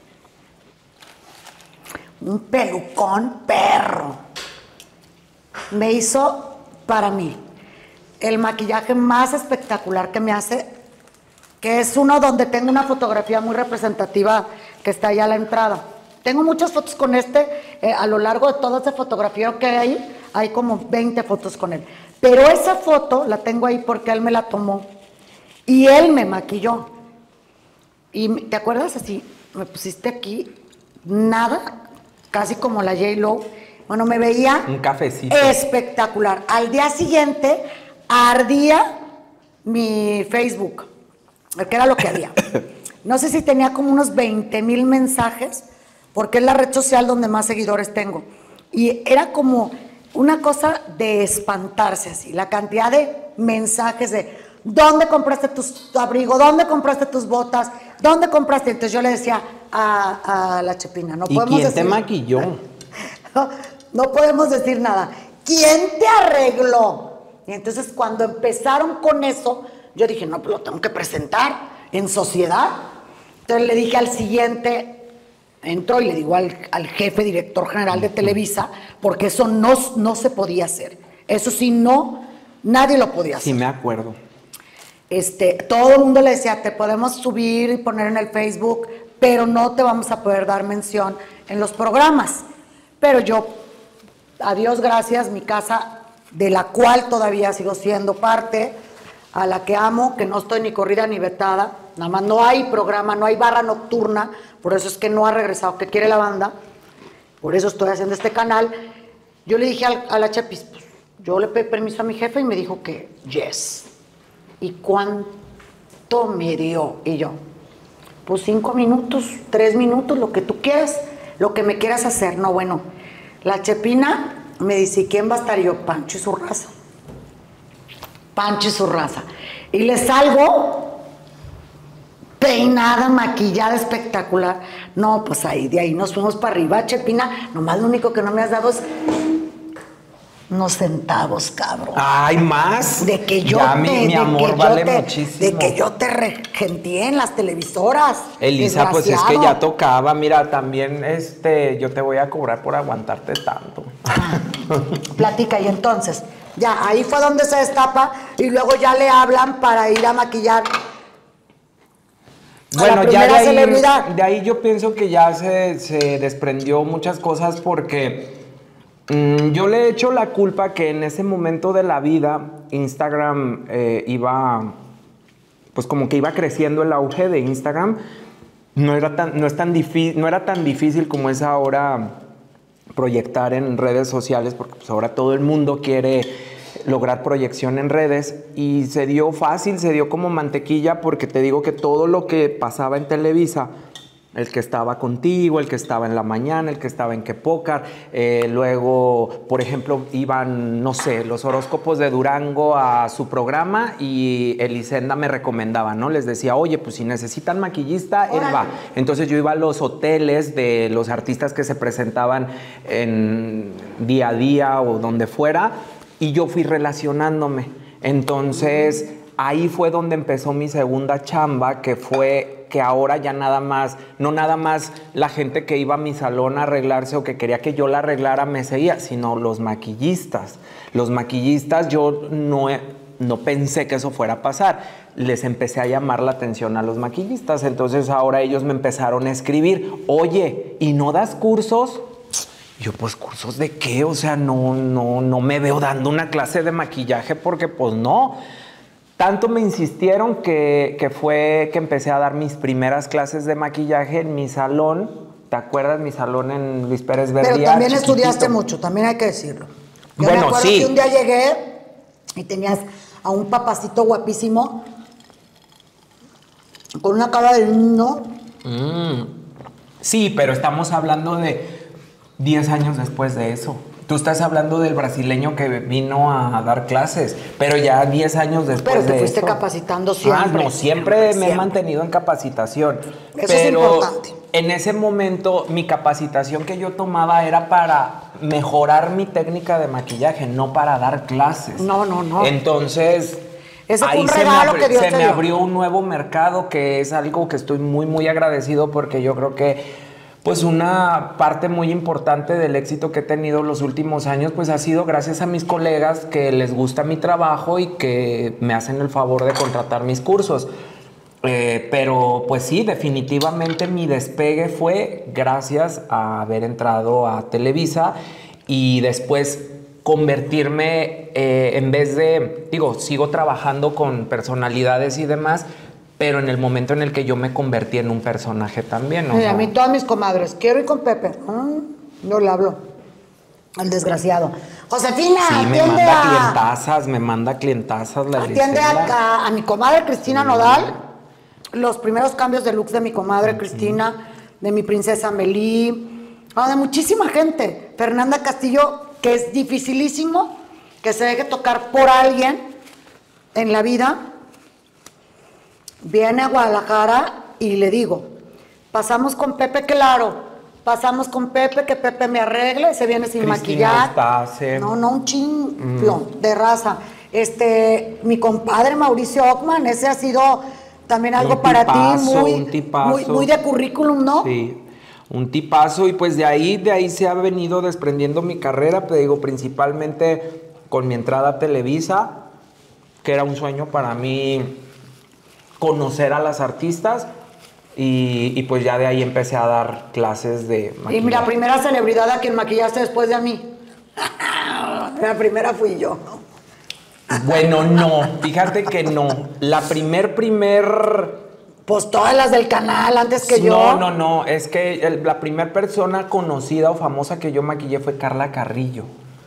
Un pelucón perro. Me hizo para mí el maquillaje más espectacular que me hace, que es uno donde tengo una fotografía muy representativa que está allá a la entrada. Tengo muchas fotos con a lo largo de toda esa fotografía que hay como 20 fotos con él. Pero esa foto la tengo ahí porque él me la tomó y él me maquilló. Y ¿te acuerdas así? Me pusiste aquí, nada, casi como la J-Lo. Bueno, me veía un cafecito espectacular. Al día siguiente ardía mi Facebook, porque era lo que había. No sé si tenía como unos 20,000 mensajes, porque es la red social donde más seguidores tengo. Y era como una cosa de espantarse así, la cantidad de mensajes de ¿dónde compraste tu abrigo? ¿Dónde compraste tus botas? ¿Dónde compraste? Entonces yo le decía a la Chepina, no podemos decir... ¿Y quién te maquilló? No podemos decir nada. ¿Quién te arregló? Y entonces cuando empezaron con eso, yo dije, no, pues lo tengo que presentar en sociedad. Entonces le dije al siguiente, entró y le digo al jefe director general de Televisa, porque eso no se podía hacer. Eso sí, nadie lo podía hacer. Sí, me acuerdo. Todo el mundo le decía, te podemos subir y poner en el Facebook, pero no te vamos a poder dar mención en los programas. Pero yo, a Dios gracias, mi casa, de la cual todavía sigo siendo parte, a la que amo, que no estoy ni corrida ni vetada, nada más no hay programa, no hay barra nocturna, por eso es que no ha regresado, que quiere la banda, por eso estoy haciendo este canal. Yo le dije a la Chepis, pues, yo le pedí permiso a mi jefe y me dijo que yes. ¿Y cuánto me dio? Y yo, pues 5 minutos, 3 minutos, lo que tú quieras, lo que me quieras hacer. No, bueno, la Chepina me dice, ¿quién va a estar? Y yo, Pancho y su raza. Pancho y su raza. Y le salgo peinada, maquillada, espectacular. No, pues de ahí nos fuimos para arriba, Chepina. Nomás lo único que no me has dado es unos centavos, cabrón. ¡Ay, más! De que yo ya, mi amor vale muchísimo. De que yo te regenteé en las televisoras. Elisa, pues es que ya tocaba. Mira, también yo te voy a cobrar por aguantarte tanto. Platica, y entonces, ya, ahí fue donde se destapa y luego ya le hablan para ir a maquillar. Bueno, ya de ahí yo pienso que ya se desprendió muchas cosas porque yo le he hecho la culpa que en ese momento de la vida Instagram pues como que iba creciendo el auge de Instagram. No era tan difícil como es ahora proyectar en redes sociales, porque pues ahora todo el mundo quiere lograr proyección en redes, y se dio fácil, se dio como mantequilla, porque te digo que todo lo que pasaba en Televisa, el que estaba contigo, el que estaba en la mañana, el que estaba en Qué Pócar, luego, por ejemplo, iban, no sé, los horóscopos de Durango a su programa y Elisenda me recomendaba, ¿no? Les decía, oye, pues si necesitan maquillista, él va. Entonces yo iba a los hoteles de los artistas que se presentaban en día a día o donde fuera, y yo fui relacionándome. Entonces ahí fue donde empezó mi segunda chamba, que fue que ahora ya no nada más la gente que iba a mi salón a arreglarse o que quería que yo la arreglara me seguía, sino los maquillistas. Los maquillistas, yo no pensé que eso fuera a pasar. Les empecé a llamar la atención a los maquillistas. Entonces ahora ellos me empezaron a escribir, oye, ¿y no das cursos? Yo, pues, ¿cursos de qué? O sea, no me veo dando una clase de maquillaje porque, pues, no. Tanto me insistieron que fue que empecé a dar mis primeras clases de maquillaje en mi salón. ¿Te acuerdas? Mi salón en Luis Pérez Verdía. Pero también estudiaste mucho, también hay que decirlo. Yo me acuerdo que un día llegué y tenías a un papacito guapísimo con una cara de niño. Sí, pero estamos hablando de 10 años después de eso. Tú estás hablando del brasileño que vino a dar clases, pero ya 10 años después de eso. Pero te fuiste capacitando siempre. Siempre me he mantenido en capacitación. Eso es importante. En ese momento, mi capacitación que yo tomaba era para mejorar mi técnica de maquillaje, no para dar clases. No. Entonces, ese fue un regalo que Dios te dio. Se me abrió un nuevo mercado, que es algo que estoy muy, muy agradecido, porque yo creo que pues una parte muy importante del éxito que he tenido los últimos años, pues ha sido gracias a mis colegas que les gusta mi trabajo y que me hacen el favor de contratar mis cursos. Pero pues sí, definitivamente mi despegue fue gracias a haber entrado a Televisa y después convertirme, en vez de, sigo trabajando con personalidades y demás, pero en el momento en el que yo me convertí en un personaje también, ¿no? A mí todas mis comadres, quiero ir con Pepe. Yo le hablo al desgraciado. Josefina, sí, me manda clientazas la atiende Grisela. A mi comadre Cristina Nodal, los primeros cambios de looks de mi comadre Cristina, de mi princesa Melí, de muchísima gente. Fernanda Castillo, que es dificilísimo que se deje tocar por alguien en la vida. Viene a Guadalajara y le digo, pasamos con Pepe, pasamos con Pepe, que Pepe me arregle, se viene sin maquillar. No, un chinflón de raza. Mi compadre Mauricio Ockman, ese ha sido también algo para ti muy de currículum, ¿no? Sí, un tipazo, y pues de ahí se ha venido desprendiendo mi carrera, te digo, principalmente con mi entrada a Televisa, que era un sueño para mí conocer a las artistas, y pues ya de ahí empecé a dar clases de maquillaje. Y mira, primera celebridad a quien maquillaste después de a mí. La primera fui yo. Bueno, no, fíjate que no. La primer... Pues todas las del canal antes que yo. No, es que la primera persona conocida o famosa que yo maquillé fue Carla Carrillo.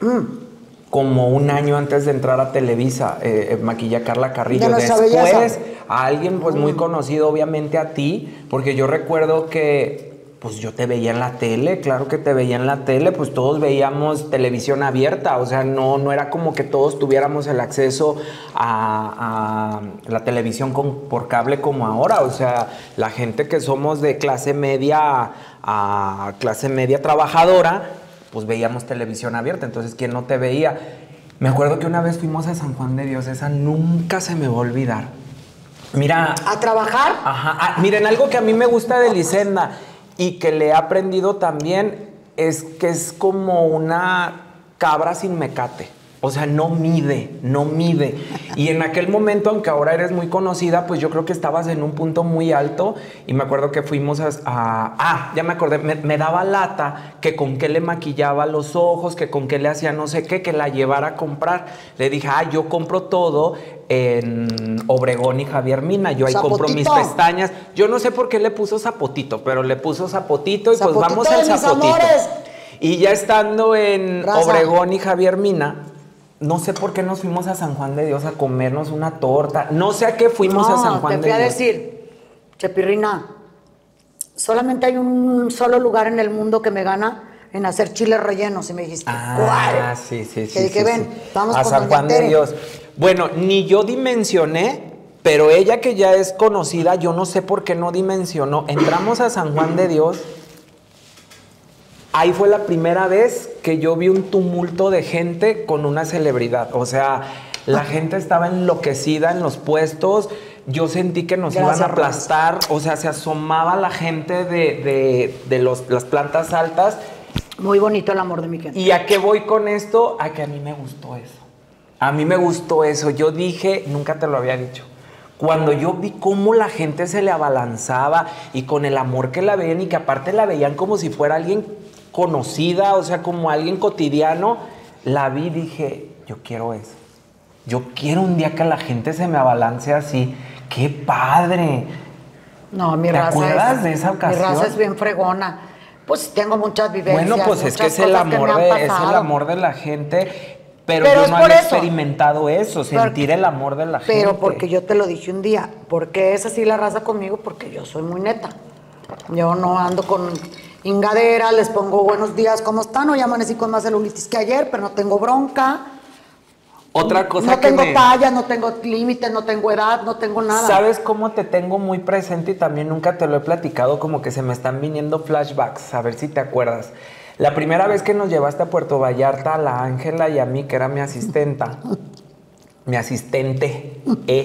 Como un año antes de entrar a Televisa, maquillé a Carla Carrillo. Después a alguien pues muy conocido, obviamente a ti, porque yo recuerdo que pues yo te veía en la tele, claro que te veía en la tele, pues todos veíamos televisión abierta, o sea, no era como que todos tuviéramos el acceso a la televisión por cable como ahora, o sea, la gente que somos de clase media a clase media trabajadora, pues veíamos televisión abierta, entonces ¿quién no te veía? Me acuerdo que una vez fuimos a San Juan de Dios, esa nunca se me va a olvidar. Mira... ¿A trabajar? Ajá, miren, algo que a mí me gusta de Lisenda y que le he aprendido también es que es como una cabra sin mecate. O sea, no mide. Y en aquel momento, aunque ahora eres muy conocida, pues yo creo que estabas en un punto muy alto. Y me acuerdo que fuimos ya me acordé, me daba lata que con qué le maquillaba los ojos, que con qué le hacía no sé qué, que la llevara a comprar. Le dije, yo compro todo en Obregón y Javier Mina. Yo ahí compro mis pestañas. Yo no sé por qué le puso Zapotito, pero le puso Zapotito y pues vamos al Zapotito. Y ya estando en Obregón y Javier Mina, no sé por qué nos fuimos a San Juan de Dios a comernos una torta. No sé a qué fuimos a San Juan de Dios. Te fui a decir, Chepirrina, solamente hay un solo lugar en el mundo que me gana en hacer chiles rellenos. Y me dijiste, ¿cuál? Sí. Que dije, ven, vamos a San Juan de Dios. Bueno, ni yo dimensioné, pero ella que ya es conocida, yo no sé por qué no dimensionó. Entramos a San Juan de Dios. Ahí fue la primera vez que yo vi un tumulto de gente con una celebridad. O sea, la gente estaba enloquecida en los puestos. Yo sentí que nos iban a aplastar. O sea, se asomaba la gente de las plantas altas. Muy bonito el amor de mi gente. ¿Y a qué voy con esto? A que a mí me gustó eso. A mí me gustó eso. Yo dije, nunca te lo había dicho. Cuando yo vi cómo la gente se le abalanzaba y con el amor que la veían y que aparte la veían como si fuera alguien conocida, o sea, como alguien cotidiano, la vi y dije, yo quiero eso. Yo quiero un día que la gente se me abalance así. ¡Qué padre! No, mi raza es... ¿Te acuerdas de esa ocasión? Mi raza es bien fregona. Pues tengo muchas vivencias. Bueno, pues es que es el amor de la gente, pero yo no había experimentado eso, sentir el amor de la gente. Pero porque yo te lo dije un día, porque es así la raza conmigo, porque yo soy muy neta. Yo no ando con ingadera, les pongo buenos días, ¿cómo están? Hoy amanecí con más celulitis que ayer, pero no tengo bronca. Otra cosa no tengo talla, no tengo límites, no tengo edad, no tengo nada. ¿Sabes cómo te tengo muy presente y también nunca te lo he platicado? Como que se me están viniendo flashbacks, a ver si te acuerdas. La primera vez que nos llevaste a Puerto Vallarta, a la Ángela y a mí, que era mi asistenta, mi asistente,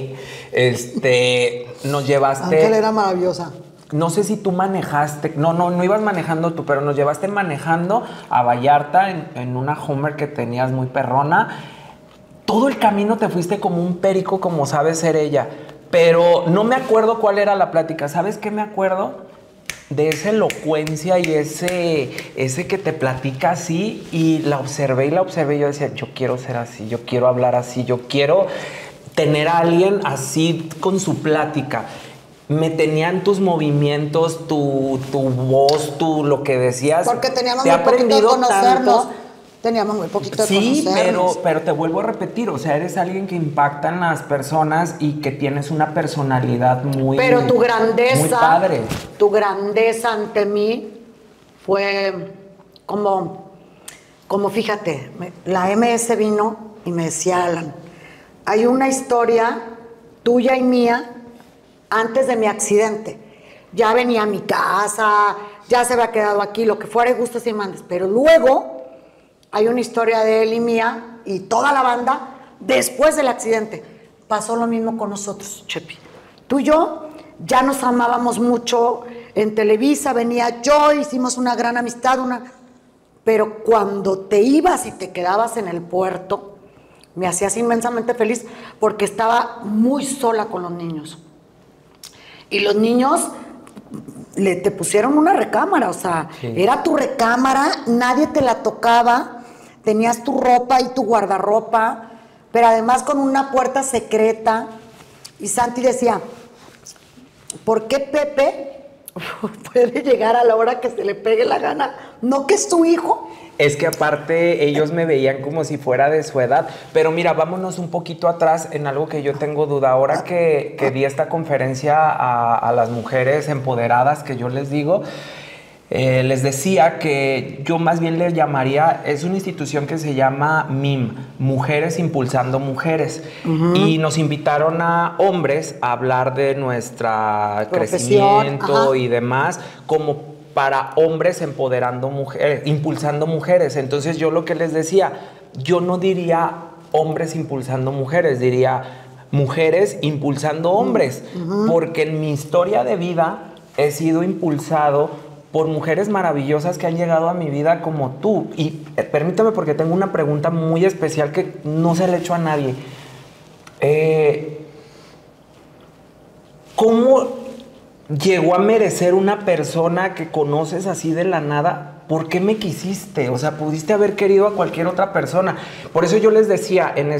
nos llevaste... Ángela era maravillosa. No sé si tú manejaste, no ibas manejando tú, pero nos llevaste manejando a Vallarta en una Hummer que tenías muy perrona. Todo el camino te fuiste como un perico, como sabe ser ella. Pero no me acuerdo cuál era la plática. ¿Sabes qué me acuerdo? De esa elocuencia y ese que te platica así. Y la observé y yo decía, yo quiero ser así, yo quiero hablar así, yo quiero tener a alguien así con su plática. Me tenían tus movimientos, tu voz, lo que decías. Porque teníamos muy poquito de conocernos. Teníamos muy poquito de conocernos. Sí, pero te vuelvo a repetir, o sea, eres alguien que impacta en las personas y que tienes una personalidad muy... Pero tu grandeza... Muy padre. Tu grandeza ante mí fue como fíjate, la MS vino y me decía, Alan, hay una historia tuya y mía antes de mi accidente. Ya venía a mi casa, ya se había quedado aquí, lo que fuera, gustos y mandes. Pero luego hay una historia de él y mía y toda la banda después del accidente. Pasó lo mismo con nosotros, Chepi. Tú y yo ya nos amábamos mucho. En Televisa venía yo, hicimos una gran amistad, pero cuando te ibas y te quedabas en el puerto, me hacías inmensamente feliz porque estaba muy sola con los niños. Y los niños te pusieron una recámara, o sea, sí. Era tu recámara, nadie te la tocaba, tenías tu ropa y tu guardarropa, pero además con una puerta secreta. Y Santi decía, ¿por qué Pepe puede llegar a la hora que se le pegue la gana? ¿No que es tu hijo? Es que aparte ellos me veían como si fuera de su edad. Pero mira, vámonos un poquito atrás en algo que yo tengo duda. Ahora que di esta conferencia a las mujeres empoderadas, que yo les digo, Les decía que yo más bien les llamaría, es una institución que se llama MIM, Mujeres Impulsando Mujeres, y nos invitaron a hombres a hablar de nuestro crecimiento y demás, como para hombres empoderando mujeres, impulsando mujeres. Entonces yo lo que les decía, yo no diría hombres impulsando mujeres, diría mujeres impulsando hombres, porque en mi historia de vida he sido impulsado por mujeres maravillosas que han llegado a mi vida como tú. Y permítame, porque tengo una pregunta muy especial que no se le he hecho a nadie. ¿Cómo llegó a merecer una persona que conoces así de la nada? ¿Por qué me quisiste? O sea, pudiste haber querido a cualquier otra persona. Por eso yo les decía en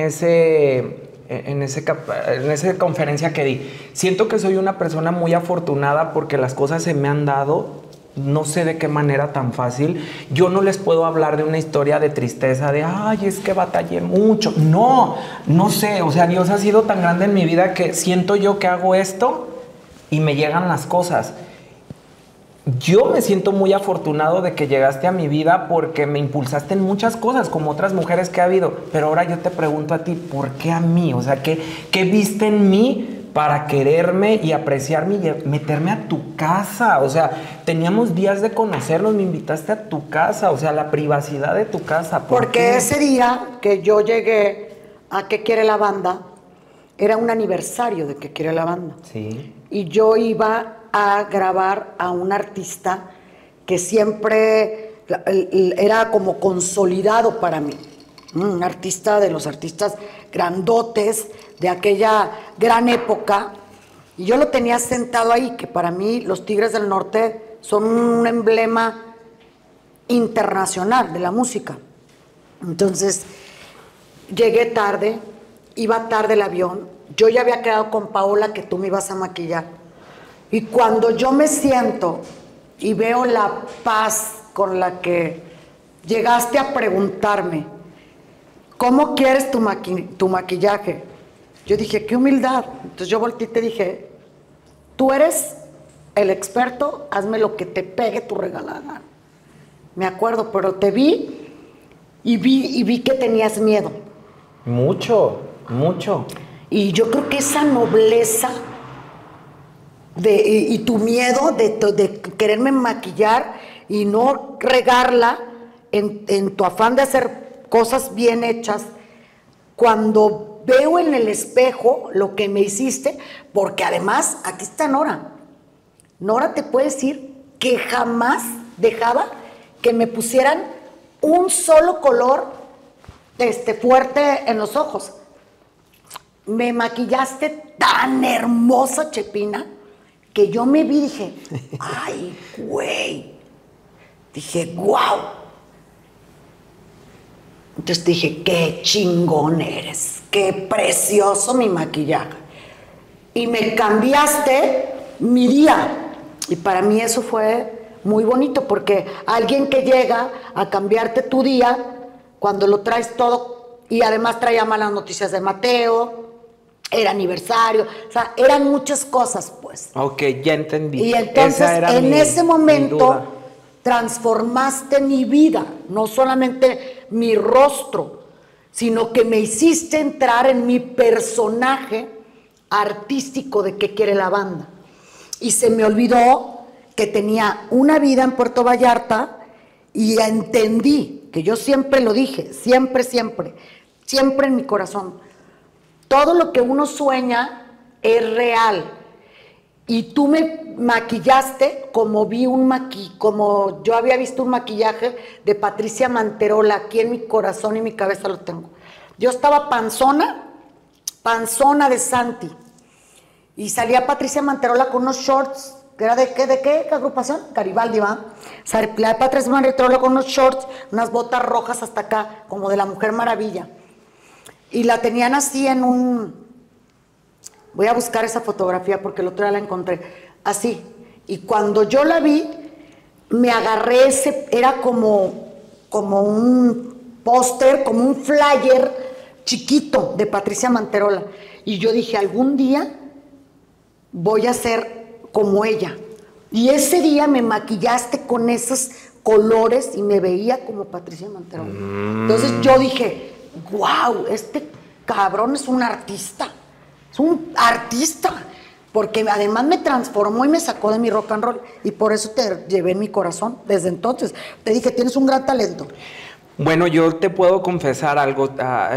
esa conferencia que di, siento que soy una persona muy afortunada porque las cosas se me han dado, no sé de qué manera tan fácil. Yo no les puedo hablar de una historia de tristeza, de ay, es que batallé mucho. No sé, o sea, Dios ha sido tan grande en mi vida que siento yo que hago esto y me llegan las cosas. Yo me siento muy afortunado de que llegaste a mi vida porque me impulsaste en muchas cosas, como otras mujeres que ha habido. Pero ahora yo te pregunto a ti, ¿por qué a mí? O sea, ¿qué viste en mí para quererme y apreciarme y meterme a tu casa? O sea, teníamos días de conocernos, me invitaste a tu casa, o sea, la privacidad de tu casa. Porque ese día que yo llegué a ¿Qué quiere la banda? Era un aniversario de ¿Qué quiere la banda? Sí. Y yo iba a grabar a un artista que siempre era como consolidado para mí, un artista de los artistas grandotes de aquella gran época, y yo lo tenía sentado ahí, que para mí los Tigres del Norte son un emblema internacional de la música. Entonces llegué tarde, iba tarde el avión, yo ya había quedado con Paola que tú me ibas a maquillar. Y cuando yo me siento y veo la paz con la que llegaste a preguntarme, ¿cómo quieres tu maquillaje? Yo dije, qué humildad. Entonces yo volteé y te dije, tú eres el experto, hazme lo que te pegue tu regalada. Me acuerdo, pero te vi y vi que tenías miedo. Mucho. Y yo creo que esa nobleza y tu miedo de quererme maquillar y no regarla en tu afán de hacer cosas bien hechas, cuando veo en el espejo lo que me hiciste, porque además aquí está Nora. Nora te puede decir que jamás dejaba que me pusieran un solo color fuerte en los ojos. Me maquillaste tan hermosa, Chepina, que yo me vi y dije, ay, güey. Dije, wow. Entonces dije, qué chingón eres, qué precioso mi maquillaje. Y me cambiaste mi día. Y para mí eso fue muy bonito, porque alguien que llega a cambiarte tu día, cuando lo traes todo, y además traía malas noticias de Mateo, era aniversario, o sea, eran muchas cosas, pues. Ok, ya entendí. Y entonces, en ese momento, transformaste mi vida, no solamente mi rostro, sino que me hiciste entrar en mi personaje artístico de ¿Qué quiere la banda? Y se me olvidó que tenía una vida en Puerto Vallarta y entendí, que yo siempre lo dije, siempre en mi corazón. Todo lo que uno sueña es real. Y tú me maquillaste como como yo había visto un maquillaje de Patricia Manterola, aquí en mi corazón y mi cabeza lo tengo. Yo estaba panzona de Santi. Y salía Patricia Manterola con unos shorts, que era ¿de qué agrupación? Garibaldi, ¿va? Salía Patricia Manterola con unos shorts, unas botas rojas hasta acá, como de la Mujer Maravilla. Y la tenían así en un... Voy a buscar esa fotografía porque el otro día la encontré. Así. Y cuando yo la vi, me agarré era como un póster, como un flyer chiquito de Patricia Manterola. Y yo dije, algún día voy a ser como ella. Y ese día me maquillaste con esos colores y me veía como Patricia Montero. Entonces yo dije, wow, este cabrón es un artista. Es un artista. Porque además me transformó y me sacó de mi rock and roll. Y por eso te llevé en mi corazón desde entonces. Te dije, tienes un gran talento. Bueno, yo te puedo confesar algo.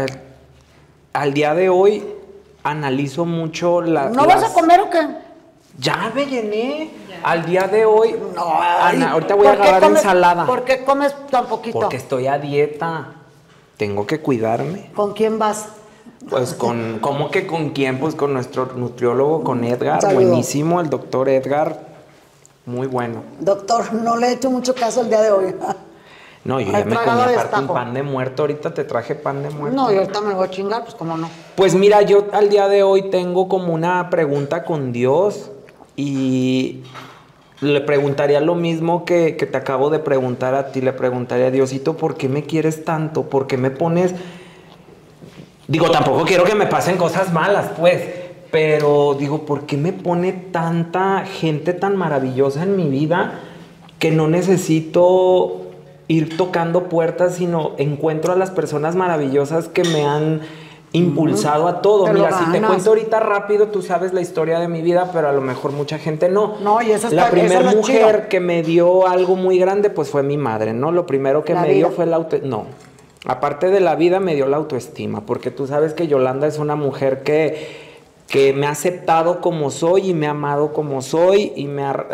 Al día de hoy analizo mucho ¿No vas a comer o qué? Ya me llené. Ya. Al día de hoy. No, Ana, ahorita voy a agarrar ensalada. ¿Por qué comes tan poquito? Porque estoy a dieta. Tengo que cuidarme. ¿Con quién vas? Pues ¿cómo que con quién? Pues con nuestro nutriólogo, con Edgar. Buenísimo, el doctor Edgar. Muy bueno. Doctor, no le he hecho mucho caso el día de hoy. No, yo ya me comí aparte un pan de muerto. Ahorita te traje pan de muerto. No, y ahorita me lo voy a chingar, pues cómo no. Pues mira, yo al día de hoy tengo como una pregunta con Dios y le preguntaría lo mismo que te acabo de preguntar a ti. Le preguntaría a Diosito, ¿por qué me quieres tanto? ¿Por qué me pones...? Digo, tampoco quiero que me pasen cosas malas, pues. Pero digo, ¿por qué me pone tanta gente tan maravillosa en mi vida que no necesito ir tocando puertas, sino encuentro a las personas maravillosas que me han impulsado a todo? Mira, si te cuento ahorita rápido, tú sabes la historia de mi vida, pero a lo mejor mucha gente no. No, y eso es la primera mujer que me dio algo muy grande, pues fue mi madre, ¿no? Lo primero que me dio fue no. Aparte de la vida, me dio la autoestima, porque tú sabes que Yolanda es una mujer que me ha aceptado como soy y me ha amado como soy y me ha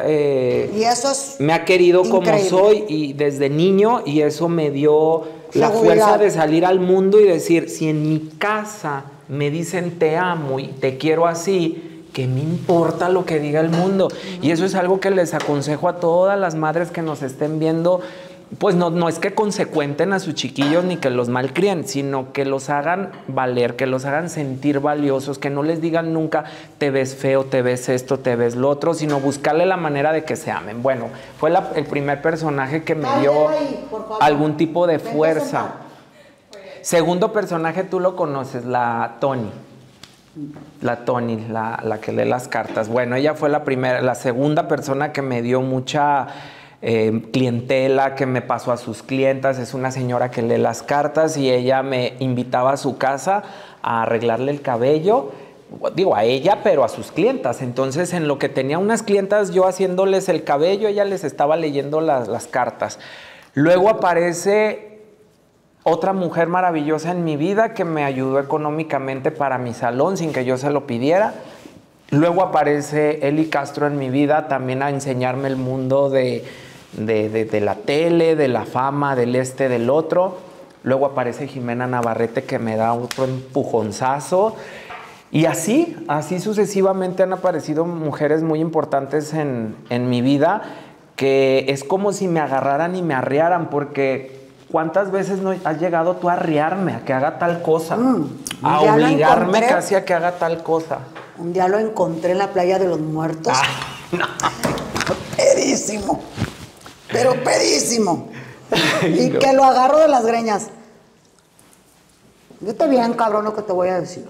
querido increíble. Como soy y desde niño, y eso me dio la fuerza de salir al mundo y decir, si en mi casa me dicen te amo y te quiero así, ¿qué me importa lo que diga el mundo? Y eso es algo que les aconsejo a todas las madres que nos estén viendo. Pues no es que consecuenten a sus chiquillos ni que los malcríen, sino que los hagan valer, que los hagan sentir valiosos, que no les digan nunca te ves feo, te ves esto, te ves lo otro, sino buscarle la manera de que se amen. Bueno, fue el primer personaje que me dio algún tipo de fuerza. Segundo personaje, tú lo conoces, la Tony. La Tony, la que lee las cartas. Bueno, ella fue la segunda persona que me dio mucha... clientela, que me pasó a sus clientas. Es una señora que lee las cartas y ella me invitaba a su casa a arreglarle el cabello, digo a ella, pero a sus clientas. Entonces, en lo que tenía unas clientas yo haciéndoles el cabello, ella les estaba leyendo las cartas. Luego aparece otra mujer maravillosa en mi vida que me ayudó económicamente para mi salón sin que yo se lo pidiera. Luego aparece Eli Castro en mi vida también a enseñarme el mundo de la tele, de la fama, del otro. Luego aparece Jimena Navarrete que me da otro empujonzazo. Y así sucesivamente han aparecido mujeres muy importantes en mi vida, que es como si me agarraran y me arriaran, porque ¿cuántas veces no has llegado tú a arriarme a que haga tal cosa? A obligarme casi a que haga tal cosa. Un día lo encontré en la playa de los Muertos. No. Pedísimo. Pero pedísimo. Y que lo agarro de las greñas. Yo te bien, cabrón, lo que te voy a decir.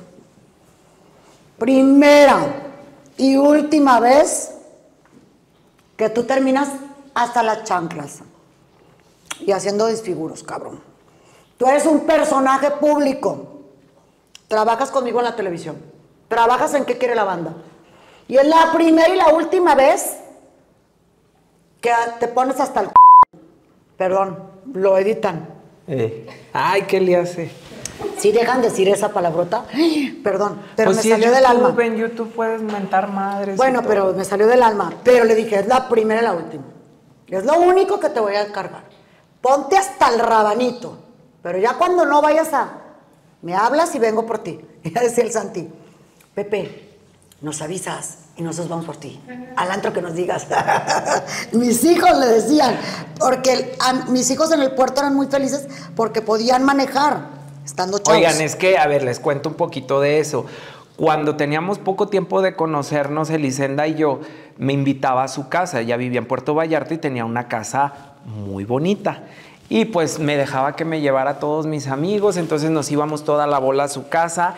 Primera y última vez que tú terminas hasta las chanclas y haciendo desfiguros, cabrón. Tú eres un personaje público. Trabajas conmigo en la televisión. Trabajas en ¿Qué quiere la banda? Y es la primera y la última vez que te pones hasta el c***. Perdón, lo editan. Ay, ¿qué le hace? Si dejan decir esa palabrota, perdón, pero pues me si salió del alma. En YouTube puedes mentar madres. Bueno, pero me salió del alma. Pero le dije, es la primera y la última. Es lo único que te voy a encargar. Ponte hasta el rabanito. Pero ya cuando no vayas me hablas y vengo por ti. Y ya decía el Santi, Pepe, nos avisas y nosotros vamos por ti. Al antro que nos digas. Mis hijos le decían, porque mis hijos en el puerto eran muy felices porque podían manejar, estando chavos. Oigan, es que, a ver, les cuento un poquito de eso. Cuando teníamos poco tiempo de conocernos, Elisenda y yo, me invitaba a su casa. Ella vivía en Puerto Vallarta y tenía una casa muy bonita. Y pues me dejaba que me llevara a todos mis amigos, entonces nos íbamos toda la bola a su casa.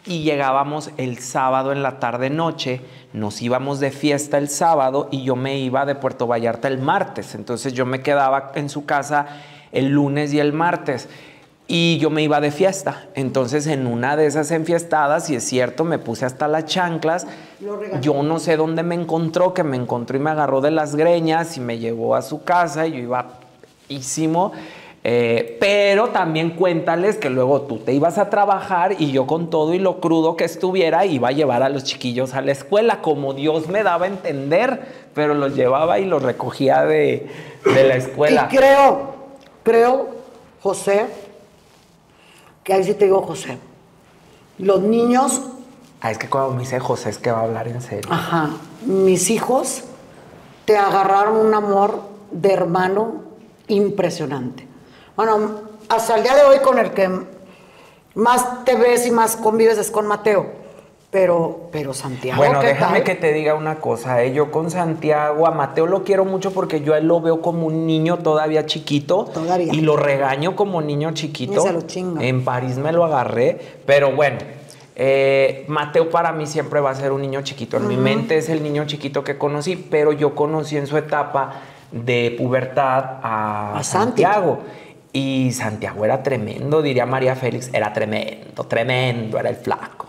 y llegábamos el sábado en la tarde-noche, nos íbamos de fiesta el sábado y yo me iba de Puerto Vallarta el martes. Entonces yo me quedaba en su casa el lunes y el martes y yo me iba de fiesta. Entonces en una de esas enfiestadas, y es cierto, me puse hasta las chanclas. Yo no sé dónde me encontró, que me encontró y me agarró de las greñas y me llevó a su casa y yo iba písimo. Pero también cuéntales que luego tú te ibas a trabajar y yo con todo y lo crudo que estuviera iba a llevar a los chiquillos a la escuela, como Dios me daba a entender, pero los llevaba y los recogía de la escuela. Y creo, José, que ahí sí te digo José, los niños... Es que cuando me dice José es que va a hablar en serio. Ajá, mis hijos te agarraron un amor de hermano impresionante. Bueno, hasta el día de hoy con el que más te ves y más convives es con Mateo. Pero Santiago, bueno, ¿qué déjame tal? que te diga una cosa. Yo con Santiago, a Mateo lo quiero mucho porque yo a él lo veo como un niño todavía chiquito. Todavía. Y lo regaño como niño chiquito. Y se lo chinga. En París me lo agarré. Pero bueno, Mateo para mí siempre va a ser un niño chiquito. En mi mente es el niño chiquito que conocí, pero yo conocí en su etapa de pubertad a Santiago. Y Santiago era tremendo, diría María Félix, era tremendo, era el flaco.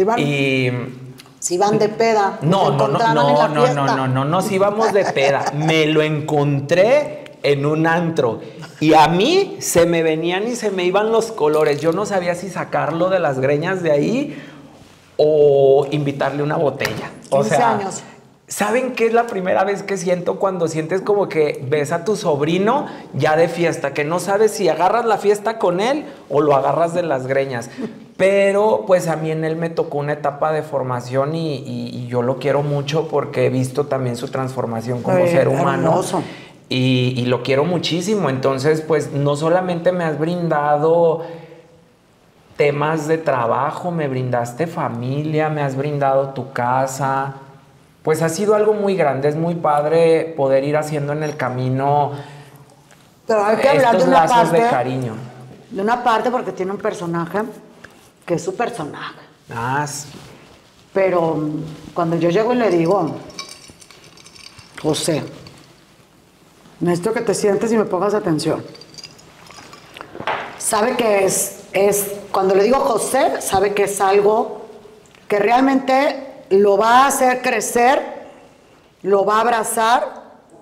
Si van de peda. No, si íbamos de peda. Me lo encontré en un antro y a mí se me venían y se me iban los colores. Yo no sabía si sacarlo de las greñas de ahí o invitarle una botella. 15 años. ¿Saben qué es la primera vez que siento cuando sientes como que ves a tu sobrino ya de fiesta? Que no sabes si agarras la fiesta con él o lo agarras de las greñas. Pero pues a mí en él me tocó una etapa de formación y yo lo quiero mucho porque he visto también su transformación como ser humano. Hermoso. Y lo quiero muchísimo. Entonces pues no solamente me has brindado temas de trabajo, me brindaste familia, me has brindado tu casa. Pues ha sido algo muy grande, es muy padre poder ir haciendo en el camino. Pero hay que hablar estos de una lazos parte, de cariño. De una parte porque tiene un personaje que es su personaje. Sí. Pero cuando yo llego y le digo, José, necesito que te sientes y me pongas atención. Sabe que cuando le digo José, sabe que es algo que realmente lo va a hacer crecer, lo va a abrazar,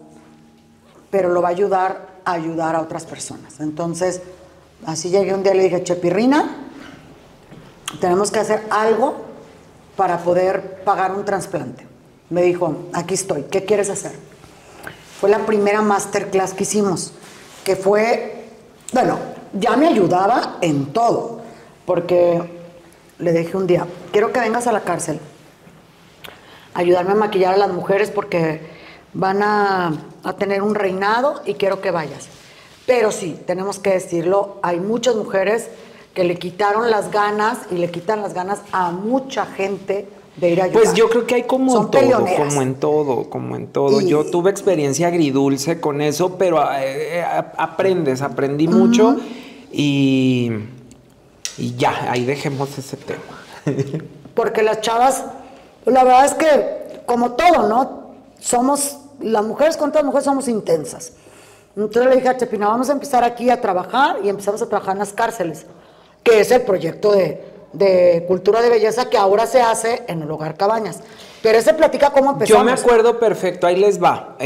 pero lo va a ayudar a otras personas. Entonces, así llegué un día y le dije, Chepirrina, tenemos que hacer algo para poder pagar un trasplante. Me dijo, aquí estoy, ¿qué quieres hacer? Fue la primera masterclass que hicimos, que fue, bueno, ya me ayudaba en todo, porque le dije un día, quiero que vengas a la cárcel, ayudarme a maquillar a las mujeres porque van a tener un reinado y quiero que vayas. Pero sí, tenemos que decirlo, hay muchas mujeres que le quitaron las ganas y le quitan las ganas a mucha gente de ir a ayudar. Pues yo creo que hay como en todo, como en todo. Yo tuve experiencia agridulce con eso, pero aprendí mucho y ya, ahí dejemos ese tema. Porque las chavas, la verdad es que, como todo, ¿no? Las mujeres con todas las mujeres somos intensas. Entonces le dije a Chepina, vamos a empezar aquí a trabajar y empezamos a trabajar en las cárceles, que es el proyecto de cultura de belleza que ahora se hace en el Hogar Cabañas. Pero ese platica cómo empezamos. Yo me acuerdo perfecto, ahí les va.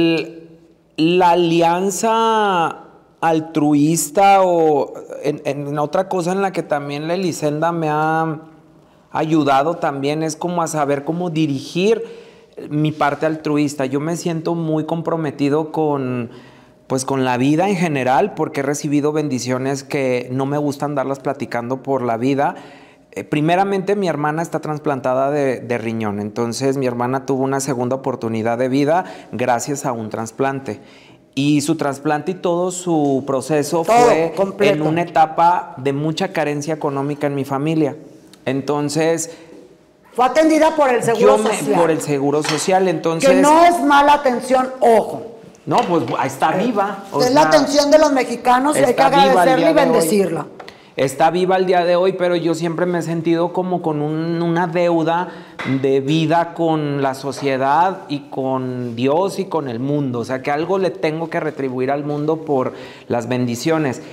La alianza altruista o en otra cosa en la que también la Elisenda me ha ayudado también es como a saber cómo dirigir mi parte altruista. Yo me siento muy comprometido con la vida en general porque he recibido bendiciones que no me gusta andarlas platicando por la vida. Primeramente, mi hermana está trasplantada de riñón, entonces mi hermana tuvo una segunda oportunidad de vida gracias a un trasplante. Y su trasplante y todo su proceso fue completo, en una etapa de mucha carencia económica en mi familia. Entonces, fue atendida por el Seguro Social. Por el Seguro Social, entonces... Que no es mala atención, ojo. No, pues está viva. Es la atención de los mexicanos y hay que agradecerla y bendecirla. está viva al día de hoy, pero yo siempre me he sentido como con una deuda de vida con la sociedad y con Dios y con el mundo. O sea, que algo le tengo que retribuir al mundo por las bendiciones.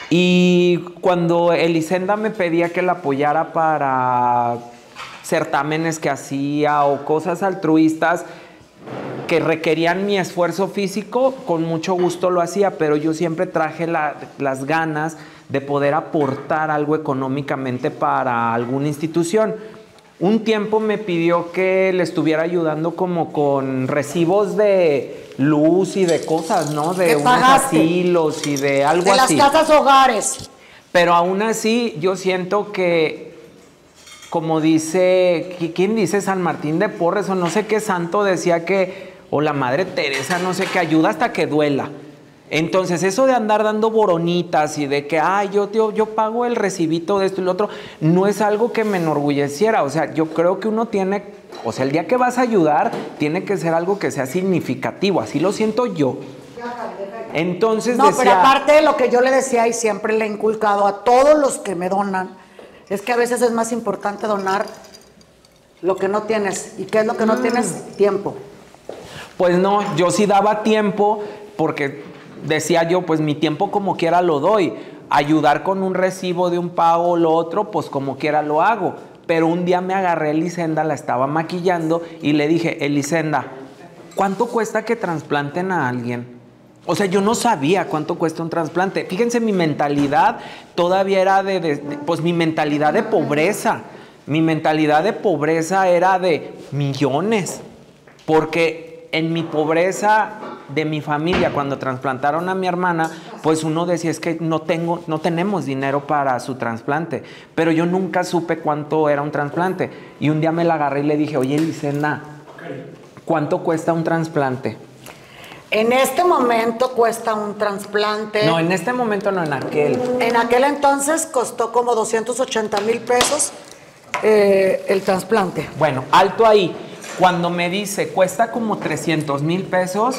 Y cuando Elisenda me pedía que la apoyara para certámenes que hacía o cosas altruistas que requerían mi esfuerzo físico, con mucho gusto lo hacía, pero yo siempre traje las ganas de poder aportar algo económicamente para alguna institución. Un tiempo me pidió que le estuviera ayudando como con recibos de luz y de cosas, ¿no? De unos asilos y de algo así. De las casas hogares. Pero aún así yo siento que, como dice, ¿quién dice? San Martín de Porres o no sé qué santo decía que, o la Madre Teresa, no sé qué, ayuda hasta que duela. Entonces, eso de andar dando boronitas y de que, yo pago el recibito de esto y lo otro, no es algo que me enorgulleciera. O sea, yo creo que uno tiene, o sea, el día que vas a ayudar, tiene que ser algo que sea significativo. Así lo siento yo. Entonces no, pero aparte de lo que yo le decía y siempre le he inculcado a todos los que me donan, es que a veces es más importante donar lo que no tienes. ¿Y qué es lo que no tienes? Tiempo. Pues no, yo sí daba tiempo porque decía yo, pues mi tiempo como quiera lo doy. Ayudar con un recibo de un pago o lo otro, pues como quiera lo hago. Pero un día me agarré a Elisenda, la estaba maquillando y le dije, Elisenda, ¿cuánto cuesta que trasplanten a alguien? O sea, yo no sabía cuánto cuesta un trasplante. Fíjense, mi mentalidad todavía era pues mi mentalidad de pobreza. Mi mentalidad de pobreza era de millones. Porque en mi pobreza de mi familia, cuando trasplantaron a mi hermana, pues uno decía, es que no tenemos dinero para su trasplante. Pero yo nunca supe cuánto era un trasplante. Y un día me la agarré y le dije, oye, Elisenda, ¿cuánto cuesta un trasplante? En este momento cuesta un trasplante. No, en este momento no, en aquel. En aquel entonces costó como 280,000 pesos el trasplante. Bueno, alto ahí. Cuando me dice, cuesta como 300,000 pesos,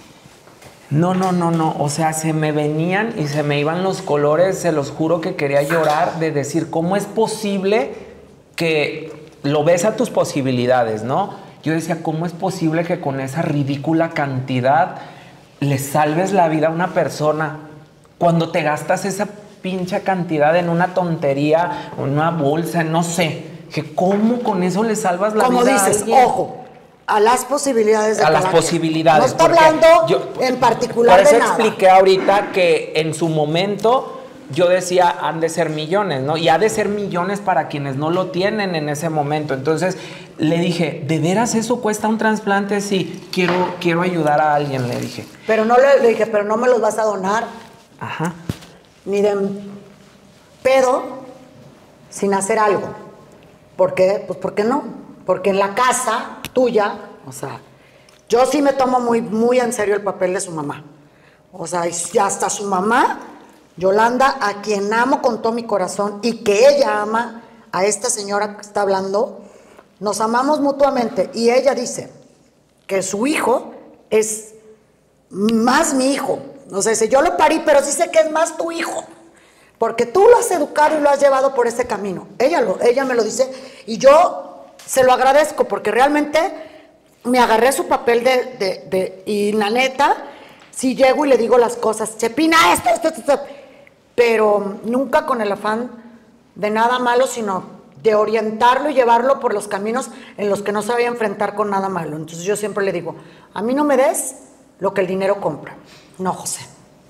no. O sea, se me venían y se me iban los colores, se los juro que quería llorar de decir, ¿cómo es posible que lo ves a tus posibilidades, no? Yo decía, ¿cómo es posible que con esa ridícula cantidad le salves la vida a una persona cuando te gastas esa pinche cantidad en una tontería, en una bolsa, no sé? Que ¿cómo con eso le salvas la vida a alguien? Como dices, ojo, a las posibilidades de a las posibilidades. No está hablando en particular de nada. Por eso expliqué ahorita que en su momento yo decía, han de ser millones, ¿no? Y ha de ser millones para quienes no lo tienen en ese momento. Entonces le dije, ¿de veras eso cuesta un trasplante? Sí, quiero ayudar a alguien, le dije. Pero no le dije, pero no me los vas a donar. Ajá. Ni de pedo sin hacer algo. ¿Por qué? Pues porque no. Porque en la casa tuya, o sea, yo sí me tomo muy, muy en serio el papel de su mamá. O sea, y hasta su mamá, Yolanda, a quien amo con todo mi corazón y que ella ama a esta señora que está hablando, nos amamos mutuamente. Y ella dice que su hijo es más mi hijo. O sea, yo lo parí, pero sí sé que es más tu hijo. Porque tú lo has educado y lo has llevado por ese camino. Ella me lo dice y yo se lo agradezco porque realmente me agarré su papel y la neta, si llego y le digo las cosas, Chepina, esto, pero nunca con el afán de nada malo, sino de orientarlo y llevarlo por los caminos en los que no se vaya a enfrentar con nada malo. Entonces yo siempre le digo, a mí no me des lo que el dinero compra. No, José.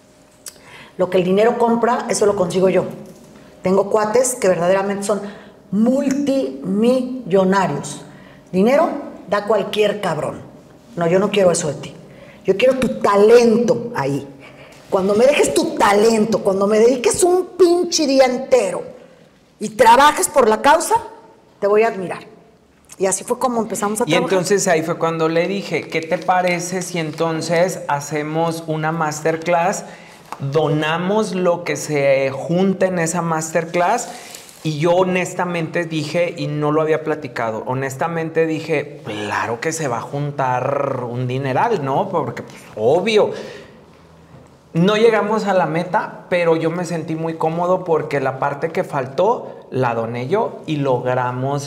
Lo que el dinero compra, eso lo consigo yo. Tengo cuates que verdaderamente son multimillonarios. Dinero da cualquier cabrón. No, yo no quiero eso de ti. Yo quiero tu talento ahí. Cuando me dejes tu talento, cuando me dediques un pinche día entero y trabajes por la causa, te voy a admirar. Y así fue como empezamos a trabajar. Y entonces ahí fue cuando le dije, ¿qué te parece si entonces hacemos una masterclass? Donamos lo que se junte en esa masterclass. Y yo honestamente dije, y no lo había platicado, honestamente dije, claro que se va a juntar un dineral, ¿no? Porque pues, obvio. No llegamos a la meta, pero yo me sentí muy cómodo porque la parte que faltó la doné yo y logramos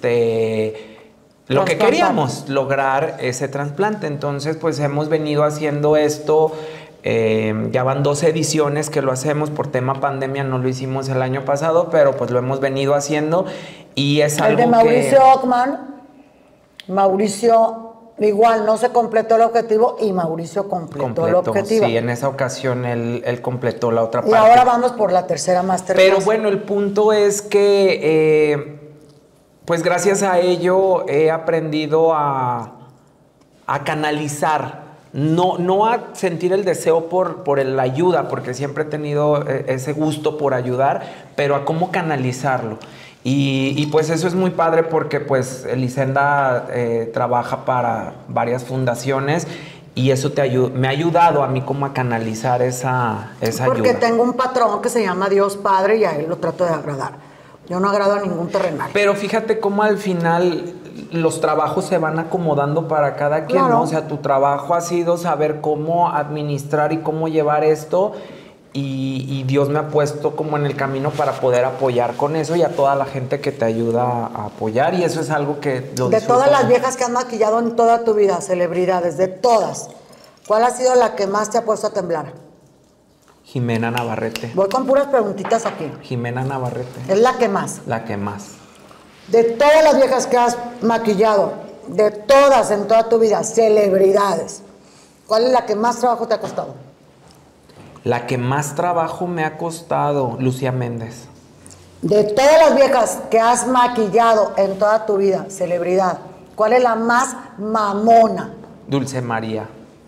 lo que queríamos, lograr ese trasplante. Entonces, pues hemos venido haciendo esto. Ya van 2 ediciones que lo hacemos. Por tema pandemia no lo hicimos el año pasado, pero pues lo hemos venido haciendo y es algo que... El de Mauricio Ockman, Mauricio igual no se completó el objetivo y Mauricio completó el objetivo. Sí, en esa ocasión él completó la otra parte. Y ahora vamos por la tercera masterclass. Pero bueno, el punto es que pues gracias a ello he aprendido a canalizar. No a sentir el deseo por la ayuda, porque siempre he tenido ese gusto por ayudar, pero a cómo canalizarlo. Y pues eso es muy padre porque pues Elisenda trabaja para varias fundaciones y eso me ha ayudado a mí como a canalizar esa ayuda. Porque tengo un patrón que se llama Dios Padre y a él lo trato de agradar. Yo no agrado a ningún terrenal. Pero fíjate cómo al final los trabajos se van acomodando para cada quien, ¿no? O sea, tu trabajo ha sido saber cómo administrar y cómo llevar esto y Dios me ha puesto como en el camino para poder apoyar con eso y a toda la gente que te ayuda a apoyar y eso es algo que lo De todas las viejas que has maquillado en toda tu vida, celebridades, de todas, ¿cuál ha sido la que más te ha puesto a temblar? Jimena Navarrete. Voy con puras preguntitas aquí. Jimena Navarrete. ¿Es la que más? La que más. De todas las viejas que has maquillado, de todas en toda tu vida, celebridades, ¿cuál es la que más trabajo te ha costado? La que más trabajo me ha costado, Lucía Méndez. De todas las viejas que has maquillado en toda tu vida, celebridad, ¿cuál es la más mamona? Dulce María.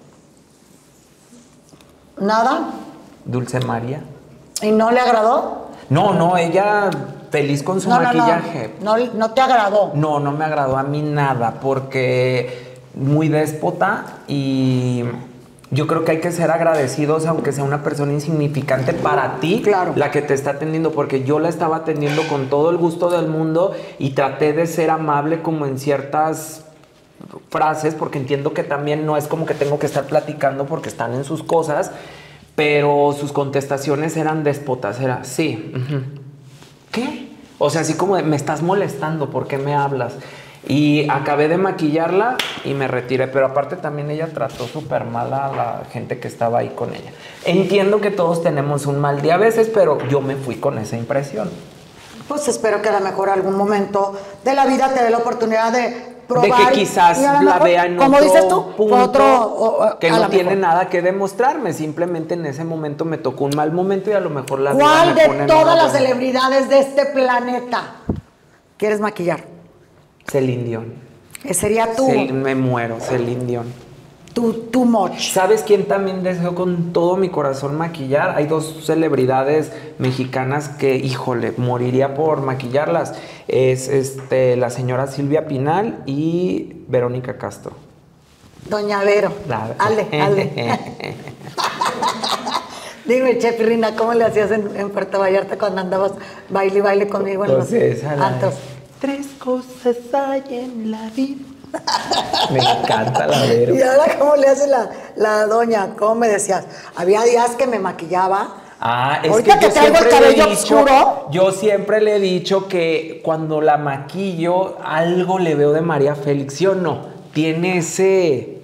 ¿Nada? Dulce María. ¿Y no le agradó? No, ella feliz con su maquillaje. No te agradó. No me agradó a mí nada, porque muy déspota y yo creo que hay que ser agradecidos, aunque sea una persona insignificante para ti, claro, la que te está atendiendo, porque yo la estaba atendiendo con todo el gusto del mundo y traté de ser amable como en ciertas frases, porque entiendo que también no es como que tengo que estar platicando porque están en sus cosas, pero sus contestaciones eran déspotas, era, sí, ¿qué? O sea, así como de, me estás molestando, ¿por qué me hablas? Y acabé de maquillarla y me retiré, pero aparte también ella trató súper mal a la gente que estaba ahí con ella. Entiendo que todos tenemos un mal día a veces, pero yo me fui con esa impresión. Pues espero que a lo mejor algún momento de la vida te dé la oportunidad de probar. De que quizás la vea en como otro dices tú, punto que no tiene nada que demostrarme. Simplemente en ese momento me tocó un mal momento y a lo mejor la vida ¿Cuál me pone de en todas una las buena. celebridades de este planeta quieres maquillar? Celine Dion. Sería tú. Me muero, Celine Dion. Too much. ¿Sabes quién también deseo con todo mi corazón maquillar? Hay 2 celebridades mexicanas que, híjole, moriría por maquillarlas. Es la señora Silvia Pinal y Verónica Castro. Doña Vero. Ale. Dime, Chefi Rina, ¿cómo le hacías en Puerto Vallarta cuando andabas baile y baile conmigo en los altos? 3 cosas hay en la vida. Me encanta la Vero. ¿Y ahora cómo le hace la doña? ¿Cómo me decías? Había días que me maquillaba. Es ahorita que traigo el cabello oscuro. Yo siempre le he dicho que cuando la maquillo, algo le veo de María Félix, ¿sí o no? Tiene ese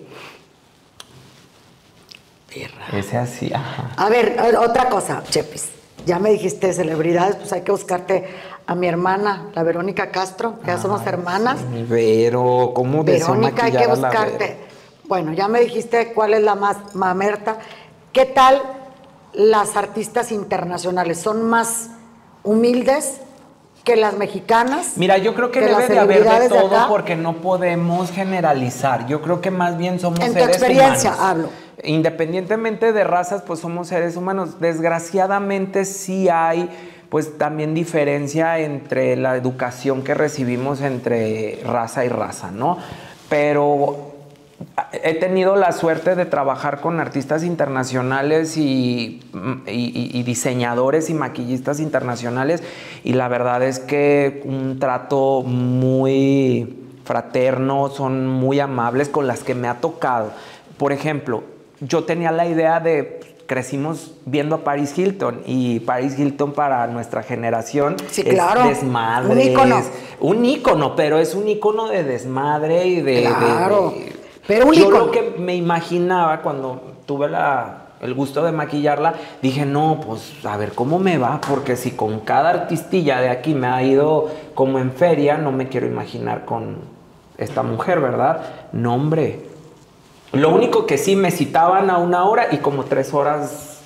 así, ajá. A ver, otra cosa, Chepis. Ya me dijiste celebridades, pues hay que buscarte a mi hermana, la Verónica Castro, que ya somos hermanas. Sí, Vero, ¿cómo deseo Verónica, hay que buscarte. Bueno, ya me dijiste cuál es la más mamerta. ¿Qué tal las artistas internacionales? ¿Son más humildes que las mexicanas? Mira, yo creo que debe de haber de todo porque no podemos generalizar. Yo creo que más bien somos seres humanos. En tu experiencia hablo. Independientemente de razas, pues somos seres humanos. Desgraciadamente sí hay pues también diferencia entre la educación que recibimos entre raza y raza, ¿no? Pero he tenido la suerte de trabajar con artistas internacionales y diseñadores y maquillistas internacionales y la verdad es que un trato muy fraterno, son muy amables con las que me ha tocado. Por ejemplo, yo tenía la idea de crecimos viendo a Paris Hilton y Paris Hilton para nuestra generación sí, claro. es desmadre. Un ícono. Un ícono, pero es un ícono de desmadre y de... Claro, pero un Yo ícono. lo que me imaginaba cuando tuve el gusto de maquillarla, dije, no, pues a ver cómo me va, porque si con cada artistilla de aquí me ha ido como en feria, no me quiero imaginar con esta mujer, ¿verdad? No, hombre. Lo único que sí me citaban a 1 hora y como 3 horas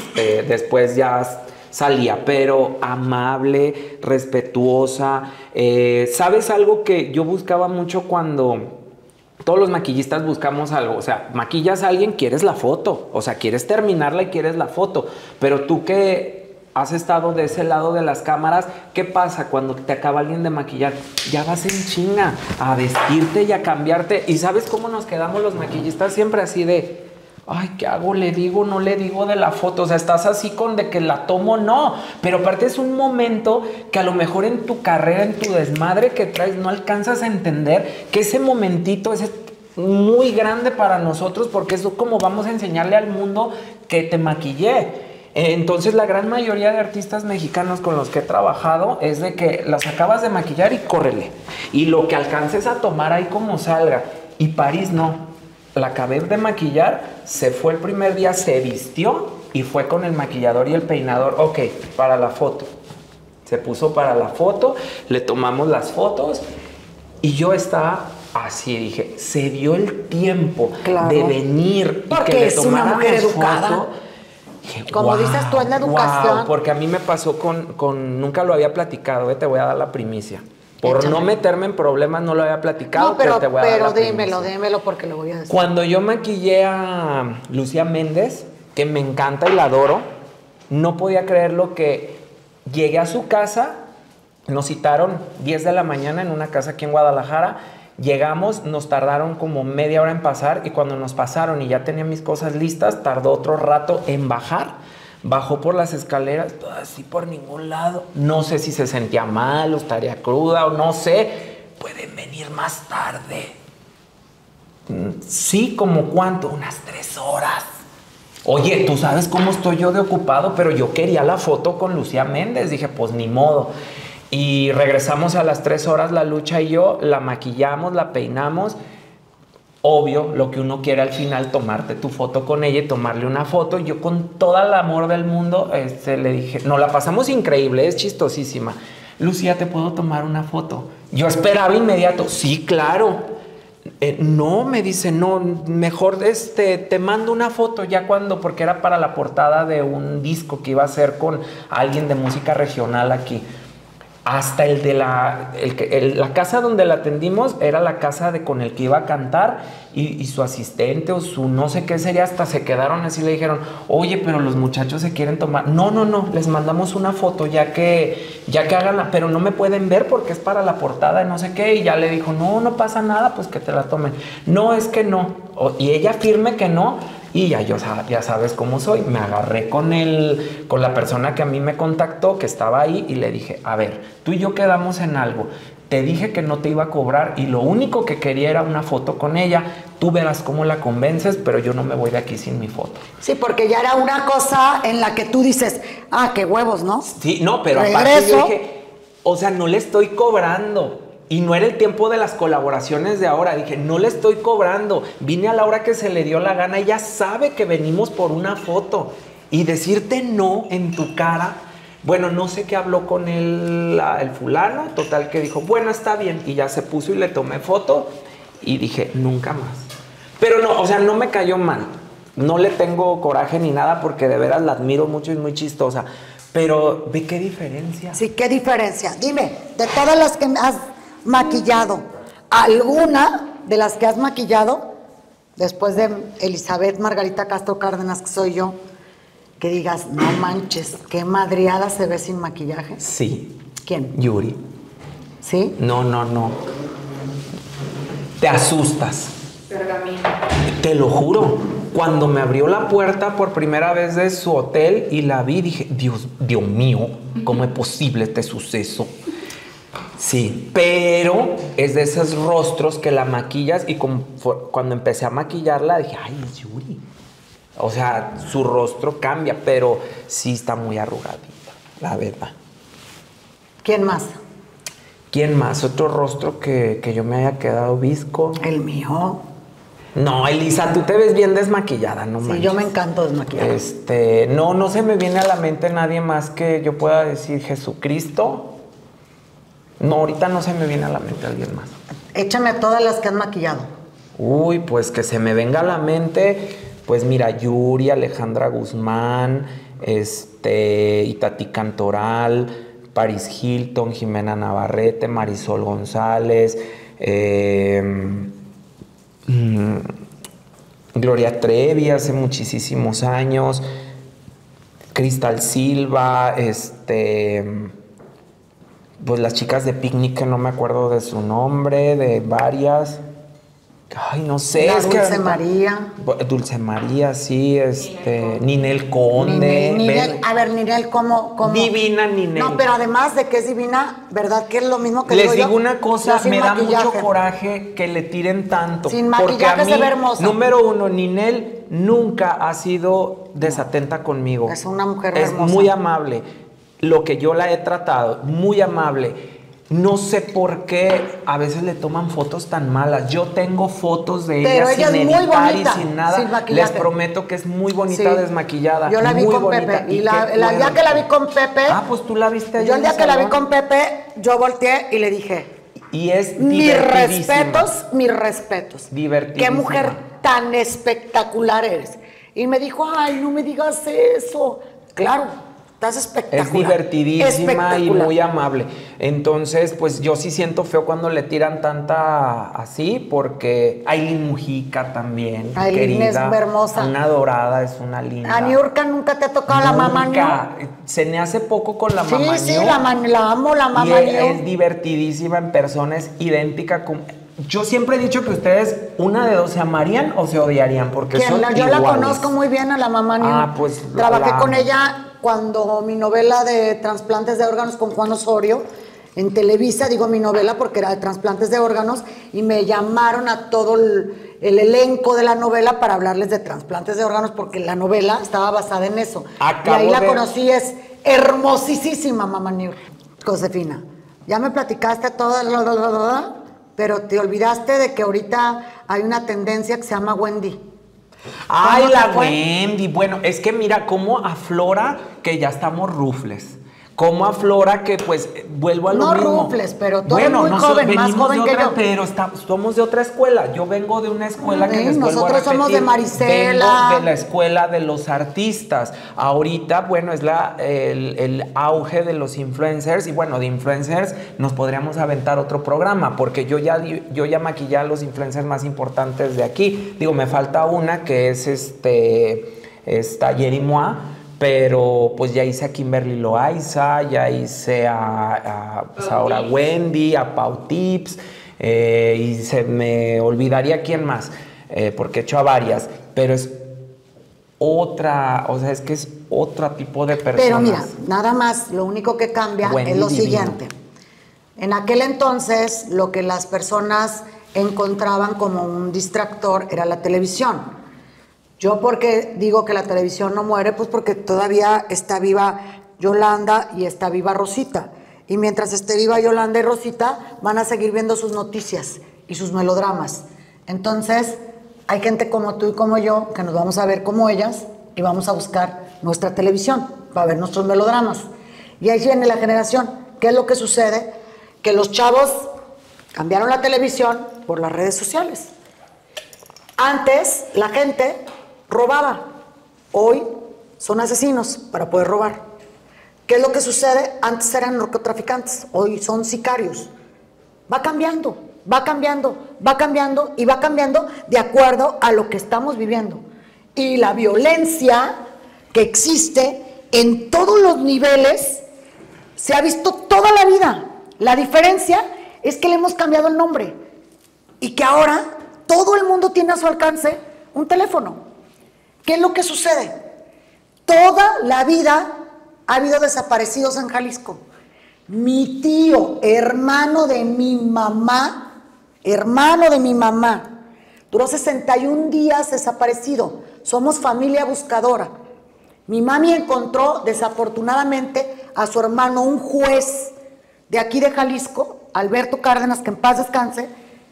después ya salía, pero amable, respetuosa. ¿Sabes algo que yo buscaba mucho cuando... Todos los maquillistas buscamos algo, o sea, maquillas a alguien, quieres la foto, o sea, quieres terminarla y quieres la foto, pero tú que has estado de ese lado de las cámaras, ¿qué pasa cuando te acaba alguien de maquillar? Ya vas en chinga a vestirte y a cambiarte, y ¿sabes cómo nos quedamos los maquillistas? Siempre así de... Ay, ¿qué hago? ¿Le digo? ¿No le digo de la foto? O sea, estás así con de que la tomo, no. Pero aparte es un momento que a lo mejor en tu carrera, en tu desmadre que traes, no alcanzas a entender que ese momentito es muy grande para nosotros porque es como vamos a enseñarle al mundo que te maquillé. Entonces la gran mayoría de artistas mexicanos con los que he trabajado es de que las acabas de maquillar y córrele. Y lo que alcances a tomar ahí como salga. Y París no. La acabé de maquillar, se fue el primer día, se vistió y fue con el maquillador y el peinador. Ok, para la foto. Se puso para la foto, le tomamos las fotos y yo estaba así, dije, se dio el tiempo de venir y que le tomara una mujer educada. Dije, como dices tú, en la educación. Wow, porque a mí me pasó nunca lo había platicado, te voy a dar la primicia. Por no meterme en problemas, no lo había platicado, no, pero te voy a dar la dímelo porque lo voy a decir. Cuando yo maquillé a Lucía Méndez, que me encanta y la adoro, no podía creerlo que llegué a su casa, nos citaron 10 de la mañana en una casa aquí en Guadalajara, llegamos, nos tardaron como media hora en pasar y cuando nos pasaron y ya tenía mis cosas listas, tardó otro rato en bajar. Bajó por las escaleras, así por ningún lado. No sé si se sentía mal o estaría cruda o no sé. Pueden venir más tarde. Sí, ¿como cuánto? Unas 3 horas. Oye, tú sabes cómo estoy yo de ocupado, pero yo quería la foto con Lucía Méndez. Dije, pues ni modo. Y regresamos a las 3 horas la Lucha y yo, la maquillamos, la peinamos. Obvio, lo que uno quiere al final, tomarte tu foto con ella y tomarle una foto. Yo con todo el amor del mundo le dije, no, la pasamos increíble, es chistosísima. Lucía, ¿te puedo tomar una foto? Yo esperaba inmediato, sí, claro. No, me dice, no, mejor te mando una foto ya porque era para la portada de un disco que iba a hacer con alguien de música regional aquí. Hasta el de la casa donde la atendimos era la casa con el que iba a cantar y su asistente o su no sé qué sería, hasta se quedaron así, le dijeron, oye, pero los muchachos se quieren tomar. No, les mandamos una foto ya que hagan pero no me pueden ver porque es para la portada y no sé qué. Y ya le dijo, no pasa nada, pues que te la tomen. No, es que no. Y ella firme que no. Y ya sabes cómo soy. Me agarré con la persona que a mí me contactó, que estaba ahí, y le dije, a ver, tú y yo quedamos en algo. Te dije que no te iba a cobrar y lo único que quería era una foto con ella. Tú verás cómo la convences, pero yo no me voy de aquí sin mi foto. Sí, porque ya era una cosa en la que tú dices, qué huevos, ¿no? Sí, no, pero aparte yo dije, o sea, no le estoy cobrando. Y no era el tiempo de las colaboraciones de ahora. Dije, no le estoy cobrando. Vine a la hora que se le dio la gana. Ella sabe que venimos por una foto. Y decirte no en tu cara. Bueno, no sé qué habló con el fulano. Total que dijo, bueno, está bien. Y ya se puso y le tomé foto. Y dije, nunca más. Pero no, o sea, no me cayó mal. No le tengo coraje ni nada porque de veras la admiro mucho y es muy chistosa. Pero, ¿ve qué diferencia? Sí, qué diferencia. Dime, de todas las que has maquillado, ¿alguna de las que has maquillado después de Elizabeth Margarita Castro Cárdenas, que soy yo, que digas, no manches, qué madreada se ve sin maquillaje? Sí. ¿Quién? Yuri. ¿Sí? No. Te asustas. Pergamino. Te lo juro. Cuando me abrió la puerta por primera vez de su hotel y la vi, dije, Dios mío, ¿cómo es posible este suceso? Sí, pero es de esos rostros que la maquillas y cuando empecé a maquillarla dije, ay, es Yuri. O sea, su rostro cambia, pero sí está muy arrugadita, la verdad. ¿Quién más? ¿Quién más? Otro rostro que yo me haya quedado visco. El mío. No, Elisa, tú te ves bien desmaquillada, no manches. Sí, yo me encanto desmaquillar. No se me viene a la mente nadie más que yo pueda decir Jesucristo. No, ahorita no se me viene a la mente alguien más. Échame a todas las que han maquillado. Uy, pues que se me venga a la mente, pues mira, Yuri, Alejandra Guzmán, Itatí Cantoral, Paris Hilton, Jimena Navarrete, Marisol González, Gloria Trevi hace muchísimos años, Cristal Silva, pues las chicas de Picnic, que no me acuerdo de su nombre, de varias. Ay, no sé. Dulce María. Dulce María, sí, Ninel Conde. Ninel, a ver, Ninel, ¿cómo? Divina Ninel. No, pero además de que es divina, ¿verdad? Que es lo mismo que les digo una cosa, me da mucho coraje que le tiren tanto. Sin maquillaje se ve hermosa. Número uno, Ninel nunca ha sido desatenta conmigo. Es una mujer hermosa. Es muy amable. Lo que yo la he tratado, muy amable. No sé por qué a veces le toman fotos tan malas. Yo tengo fotos de ella sin editar y sin nada. Sin Les prometo que es muy bonita desmaquillada. Yo la vi con Pepe. Y el día que la vi con Pepe. Ah, pues tú la viste allá. Yo el día que la vi con Pepe, yo volteé y le dije. Y es divertidísima. Mis respetos. Divertidísima. Qué mujer tan espectacular eres. Y me dijo, ay, no me digas eso. Claro. Estás espectacular. Es divertidísima y muy amable. Entonces, pues yo sí siento feo cuando le tiran tanta así, porque Aileen Mujica también, Aileen querida, es hermosa. Una dorada, es una linda. ¿A Niurka nunca te ha tocado la mamá Niu? Se me hace poco con la mamá Niu. Sí, la amo, la mamá Niu. Es divertidísima en persona, es idéntica con... Yo siempre he dicho que ustedes, una de dos, se amarían o se odiarían, porque son iguales. Yo la conozco muy bien a la mamá Niu. Ah, pues trabajé con ella cuando mi novela de trasplantes de órganos con Juan Osorio, en Televisa, digo mi novela porque era de trasplantes de órganos, y me llamaron a todo el elenco de la novela para hablarles de trasplantes de órganos, porque la novela estaba basada en eso. Y ahí la conocí, es hermosísima, mamá Niu. Josefina, ya me platicaste todo, pero te olvidaste de que ahorita hay una tendencia que se llama Wendy. Ay, la Wendy. Bueno, es que mira cómo aflora que ya estamos rufles. Cómo aflora que, pues, vuelvo a lo mismo. No rufles, pero todo muy joven, más joven que yo. Pero somos de otra escuela. Yo vengo de una escuela que les vuelvo a repetir. Nosotros somos de Marisela. Vengo de la escuela de los artistas. Ahorita, bueno, es el auge de los influencers. Y bueno, de influencers nos podríamos aventar otro programa, porque yo ya maquillé a los influencers más importantes de aquí. Digo, me falta una que es esta Yeri Moa. Pero pues ya hice a Kimberly Loaiza, ya hice pues ahora a Wendy, a Pau Tips, y se me olvidaría quién más, porque he hecho a varias, pero es otra, o sea, es que es otro tipo de personas. Pero mira, nada más, lo único que cambia es lo siguiente. En aquel entonces, lo que las personas encontraban como un distractor era la televisión. Yo porque digo que la televisión no muere, pues porque todavía está viva Yolanda y está viva Rosita. Y mientras esté viva Yolanda y Rosita, van a seguir viendo sus noticias y sus melodramas. Entonces, hay gente como tú y como yo que nos vamos a ver como ellas y vamos a buscar nuestra televisión para ver nuestros melodramas. Y ahí viene la generación. ¿Qué es lo que sucede? Que los chavos cambiaron la televisión por las redes sociales. Antes, la gente robaba. Hoy son asesinos para poder robar. ¿Qué es lo que sucede? Antes eran narcotraficantes, hoy son sicarios. Va cambiando, va cambiando, va cambiando y va cambiando de acuerdo a lo que estamos viviendo. Y la violencia que existe en todos los niveles se ha visto toda la vida. La diferencia es que le hemos cambiado el nombre y que ahora todo el mundo tiene a su alcance un teléfono. ¿Qué es lo que sucede? Toda la vida ha habido desaparecidos en Jalisco. Mi tío, hermano de mi mamá, duró 61 días desaparecido. somos familia buscadora. Mi mami encontró, desafortunadamente, a su hermano, un juez de aquí de Jalisco, Alberto Cárdenas, que en paz descanse,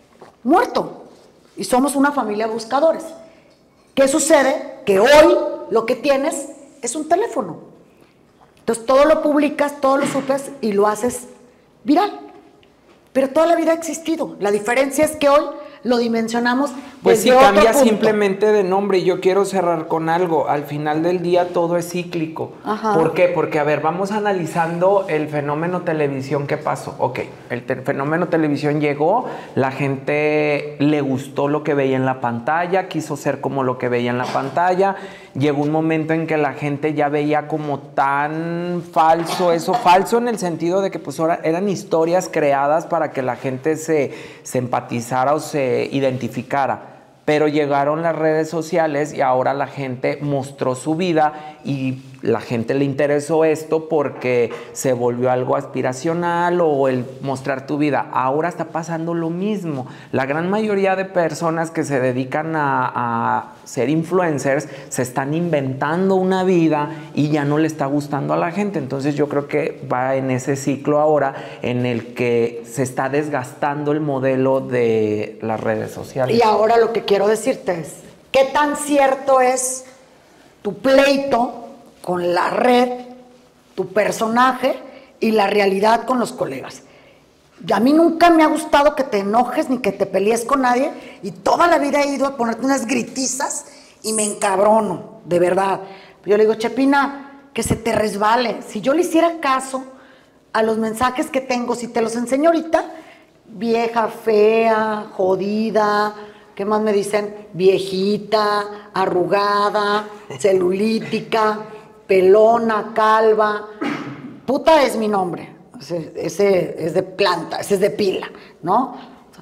muerto. Y somos una familia de buscadores. ¿Qué sucede? Que hoy lo que tienes es un teléfono. Entonces todo lo publicas, todo lo supes y lo haces viral. Pero toda la vida ha existido. La diferencia es que hoy lo dimensionamos pues desde sí, cambia otro punto. Simplemente de nombre. Y yo quiero cerrar con algo. Al final del día todo es cíclico. Ajá. ¿Por qué? Porque, a ver, vamos analizando el fenómeno televisión. ¿Qué pasó? Ok, fenómeno televisión llegó, la gente le gustó lo que veía en la pantalla, quiso ser como lo que veía en la pantalla. Llegó un momento en que la gente ya veía como tan falso eso, falso en el sentido de que pues ahora eran historias creadas para que la gente se empatizara o se identificara. Pero llegaron las redes sociales y ahora la gente mostró su vida y la gente le interesó esto porque se volvió algo aspiracional o el mostrar tu vida. Ahora está pasando lo mismo. La gran mayoría de personas que se dedican a ser influencers se están inventando una vida y ya no le está gustando a la gente. Entonces yo creo que va en ese ciclo ahora en el que se está desgastando el modelo de las redes sociales. Y ahora lo que quiero decirte es, ¿qué tan cierto es tu pleito con la red, tu personaje y la realidad con los colegas? Y a mí nunca me ha gustado que te enojes ni que te pelees con nadie y toda la vida he ido a ponerte unas gritizas y me encabrono, de verdad. Yo le digo, Chepina, que se te resbale. Si yo le hiciera caso a los mensajes que tengo, si te los enseño ahorita, vieja, fea, jodida, ¿qué más me dicen? Viejita, arrugada, celulítica, pelona, calva. Puta es mi nombre. Ese es de planta, ese es de pila, ¿no?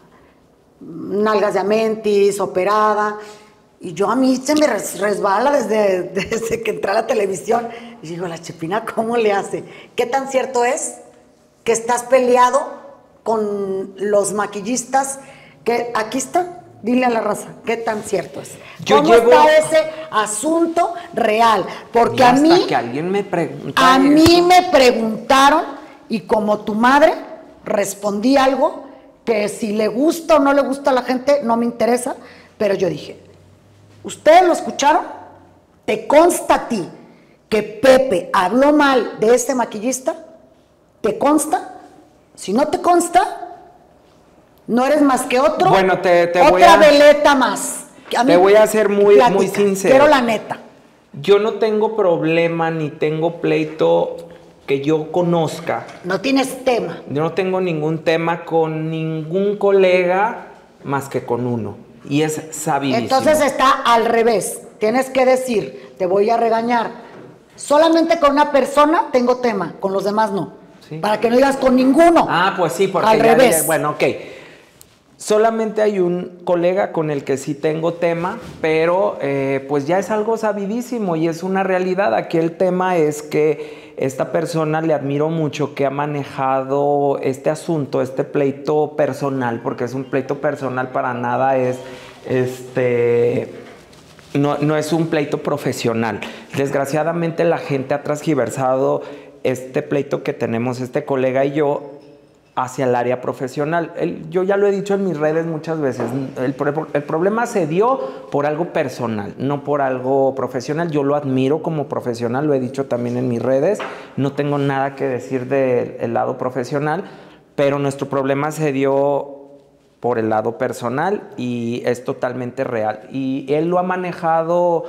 Nalgas de amentis, operada. Y yo a mí se me resbala desde que entré a la televisión. Y digo, la Chepina, ¿cómo le hace? ¿Qué tan cierto es que estás peleado con los maquillistas? Que aquí está. Dile a la raza, ¿qué tan cierto es? ¿Cómo está ese asunto real? Porque a mí, que alguien me pregunta a mí me preguntaron y como tu madre respondí algo que si le gusta o no le gusta a la gente no me interesa, pero yo dije, ¿ustedes lo escucharon? ¿Te consta a ti que Pepe habló mal de este maquillista? ¿Te consta? Si no te consta, no eres más que otro, bueno, otra veleta más. Te voy a ser muy sincero. Quiero la neta. Yo no tengo problema ni tengo pleito que yo conozca. No tienes tema. Yo no tengo ningún tema con ningún colega más que con uno. Y es sabidísimo. Entonces está al revés. Tienes que decir, te voy a regañar. Solamente con una persona tengo tema, con los demás no. ¿Sí? Para que no digas con ninguno. Ah, pues sí, porque al revés. Bueno, ok. Solamente hay un colega con el que sí tengo tema, pero pues ya es algo sabidísimo y es una realidad. Aquí el tema es que esta persona le admiro mucho que ha manejado este asunto, este pleito personal, porque es un pleito personal, para nada es no es un pleito profesional. Desgraciadamente la gente ha transgiversado este pleito que tenemos este colega y yo hacia el área profesional. Yo ya lo he dicho en mis redes muchas veces, el problema se dio por algo personal, no por algo profesional. Yo lo admiro como profesional, lo he dicho también en mis redes, no tengo nada que decir del lado profesional, pero nuestro problema se dio por el lado personal y es totalmente real. Y él lo ha manejado,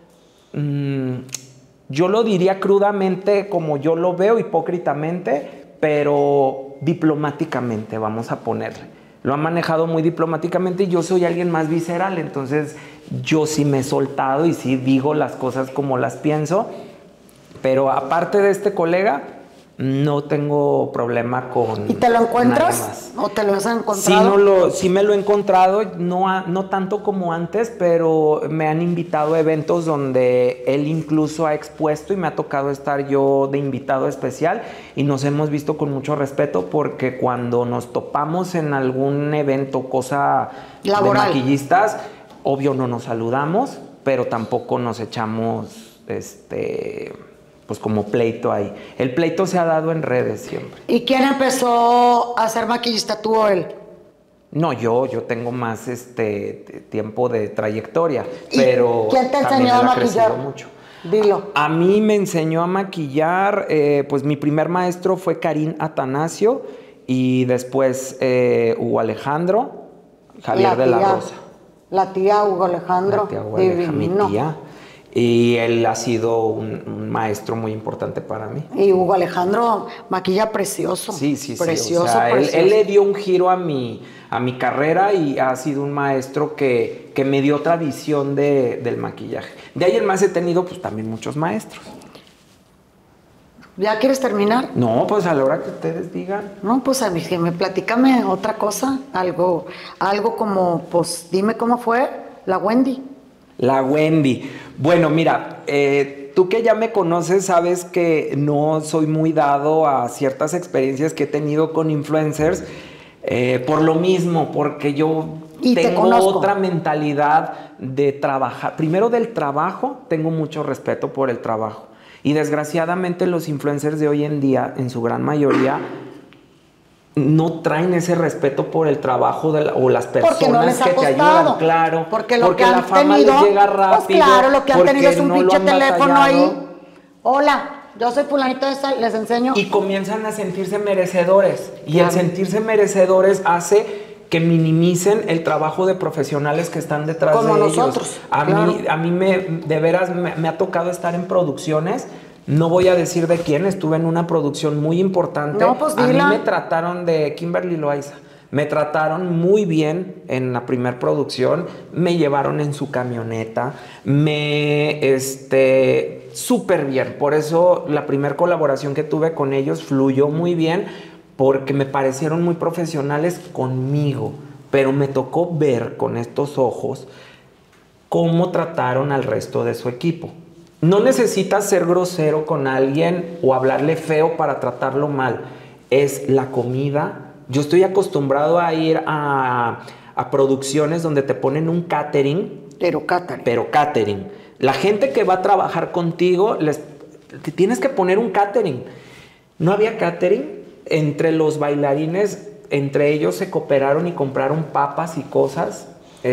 yo lo diría crudamente como yo lo veo, hipócritamente, pero diplomáticamente, vamos a ponerle. Lo ha manejado muy diplomáticamente y yo soy alguien más visceral, entonces yo sí me he soltado y sí digo las cosas como las pienso, pero aparte de este colega, no tengo problema con... ¿Y te lo encuentras? ¿O te lo has encontrado? Sí me lo he encontrado, no tanto como antes, pero me han invitado a eventos donde él incluso ha expuesto y me ha tocado estar yo de invitado especial y nos hemos visto con mucho respeto porque cuando nos topamos en algún evento, cosa laboral, de maquillistas, obvio no nos saludamos. pero tampoco nos echamos, pues como pleito ahí. El pleito se ha dado en redes siempre. ¿Y quién empezó a ser maquillista, tú o él? No, yo tengo más tiempo de trayectoria, pero ¿quién te enseñó a maquillar? Mucho. Dilo. A mí me enseñó a maquillar, pues mi primer maestro fue Karim Atanasio y después Hugo Alejandro, Javier de la Rosa. La tía Hugo Alejandro. La tía Hugo Alejandro, mi tía. Y él ha sido un maestro muy importante para mí. Y Hugo Alejandro maquilla precioso. Sí. Precioso, o sea, precioso. Él le dio un giro a mi carrera y ha sido un maestro que me dio otra visión del maquillaje. De ahí en más he tenido pues también muchos maestros. ¿Ya quieres terminar? No, pues a la hora que ustedes digan. No, pues a mí, platícame otra cosa. Algo como, pues dime cómo fue la Wendy. La Wendy. Bueno, mira, tú que ya me conoces sabes que no soy muy dado a ciertas experiencias que he tenido con influencers por lo mismo, porque yo tengo otra mentalidad de trabajar. Primero del trabajo, tengo mucho respeto por el trabajo. Y desgraciadamente los influencers de hoy en día, en su gran mayoría, no traen ese respeto por el trabajo o las personas que te ayudan, claro. Porque lo que la han fama tenido, les llega rápido. Pues claro, lo que han tenido es un pinche teléfono batallado. ahí. Hola, yo soy fulanito de esta, les enseño. Y comienzan a sentirse merecedores. Y claro. El sentirse merecedores hace que minimicen el trabajo de profesionales que están detrás como de ellos. Nosotros. A mí de veras me ha tocado estar en producciones. No voy a decir de quién, estuve en una producción muy importante. No, pues a mí dila. me trataron de Kimberly Loaiza. Me trataron muy bien en la primer producción. Me llevaron en su camioneta. Súper bien. Por eso la primera colaboración que tuve con ellos fluyó muy bien porque me parecieron muy profesionales conmigo. Pero me tocó ver con estos ojos cómo trataron al resto de su equipo. No necesitas ser grosero con alguien o hablarle feo para tratarlo mal. Es la comida. Yo estoy acostumbrado a ir a producciones donde te ponen un catering. Pero catering. La gente que va a trabajar contigo, te tienes que poner un catering. No había catering. Entre los bailarines, entre ellos se cooperaron y compraron papas y cosas.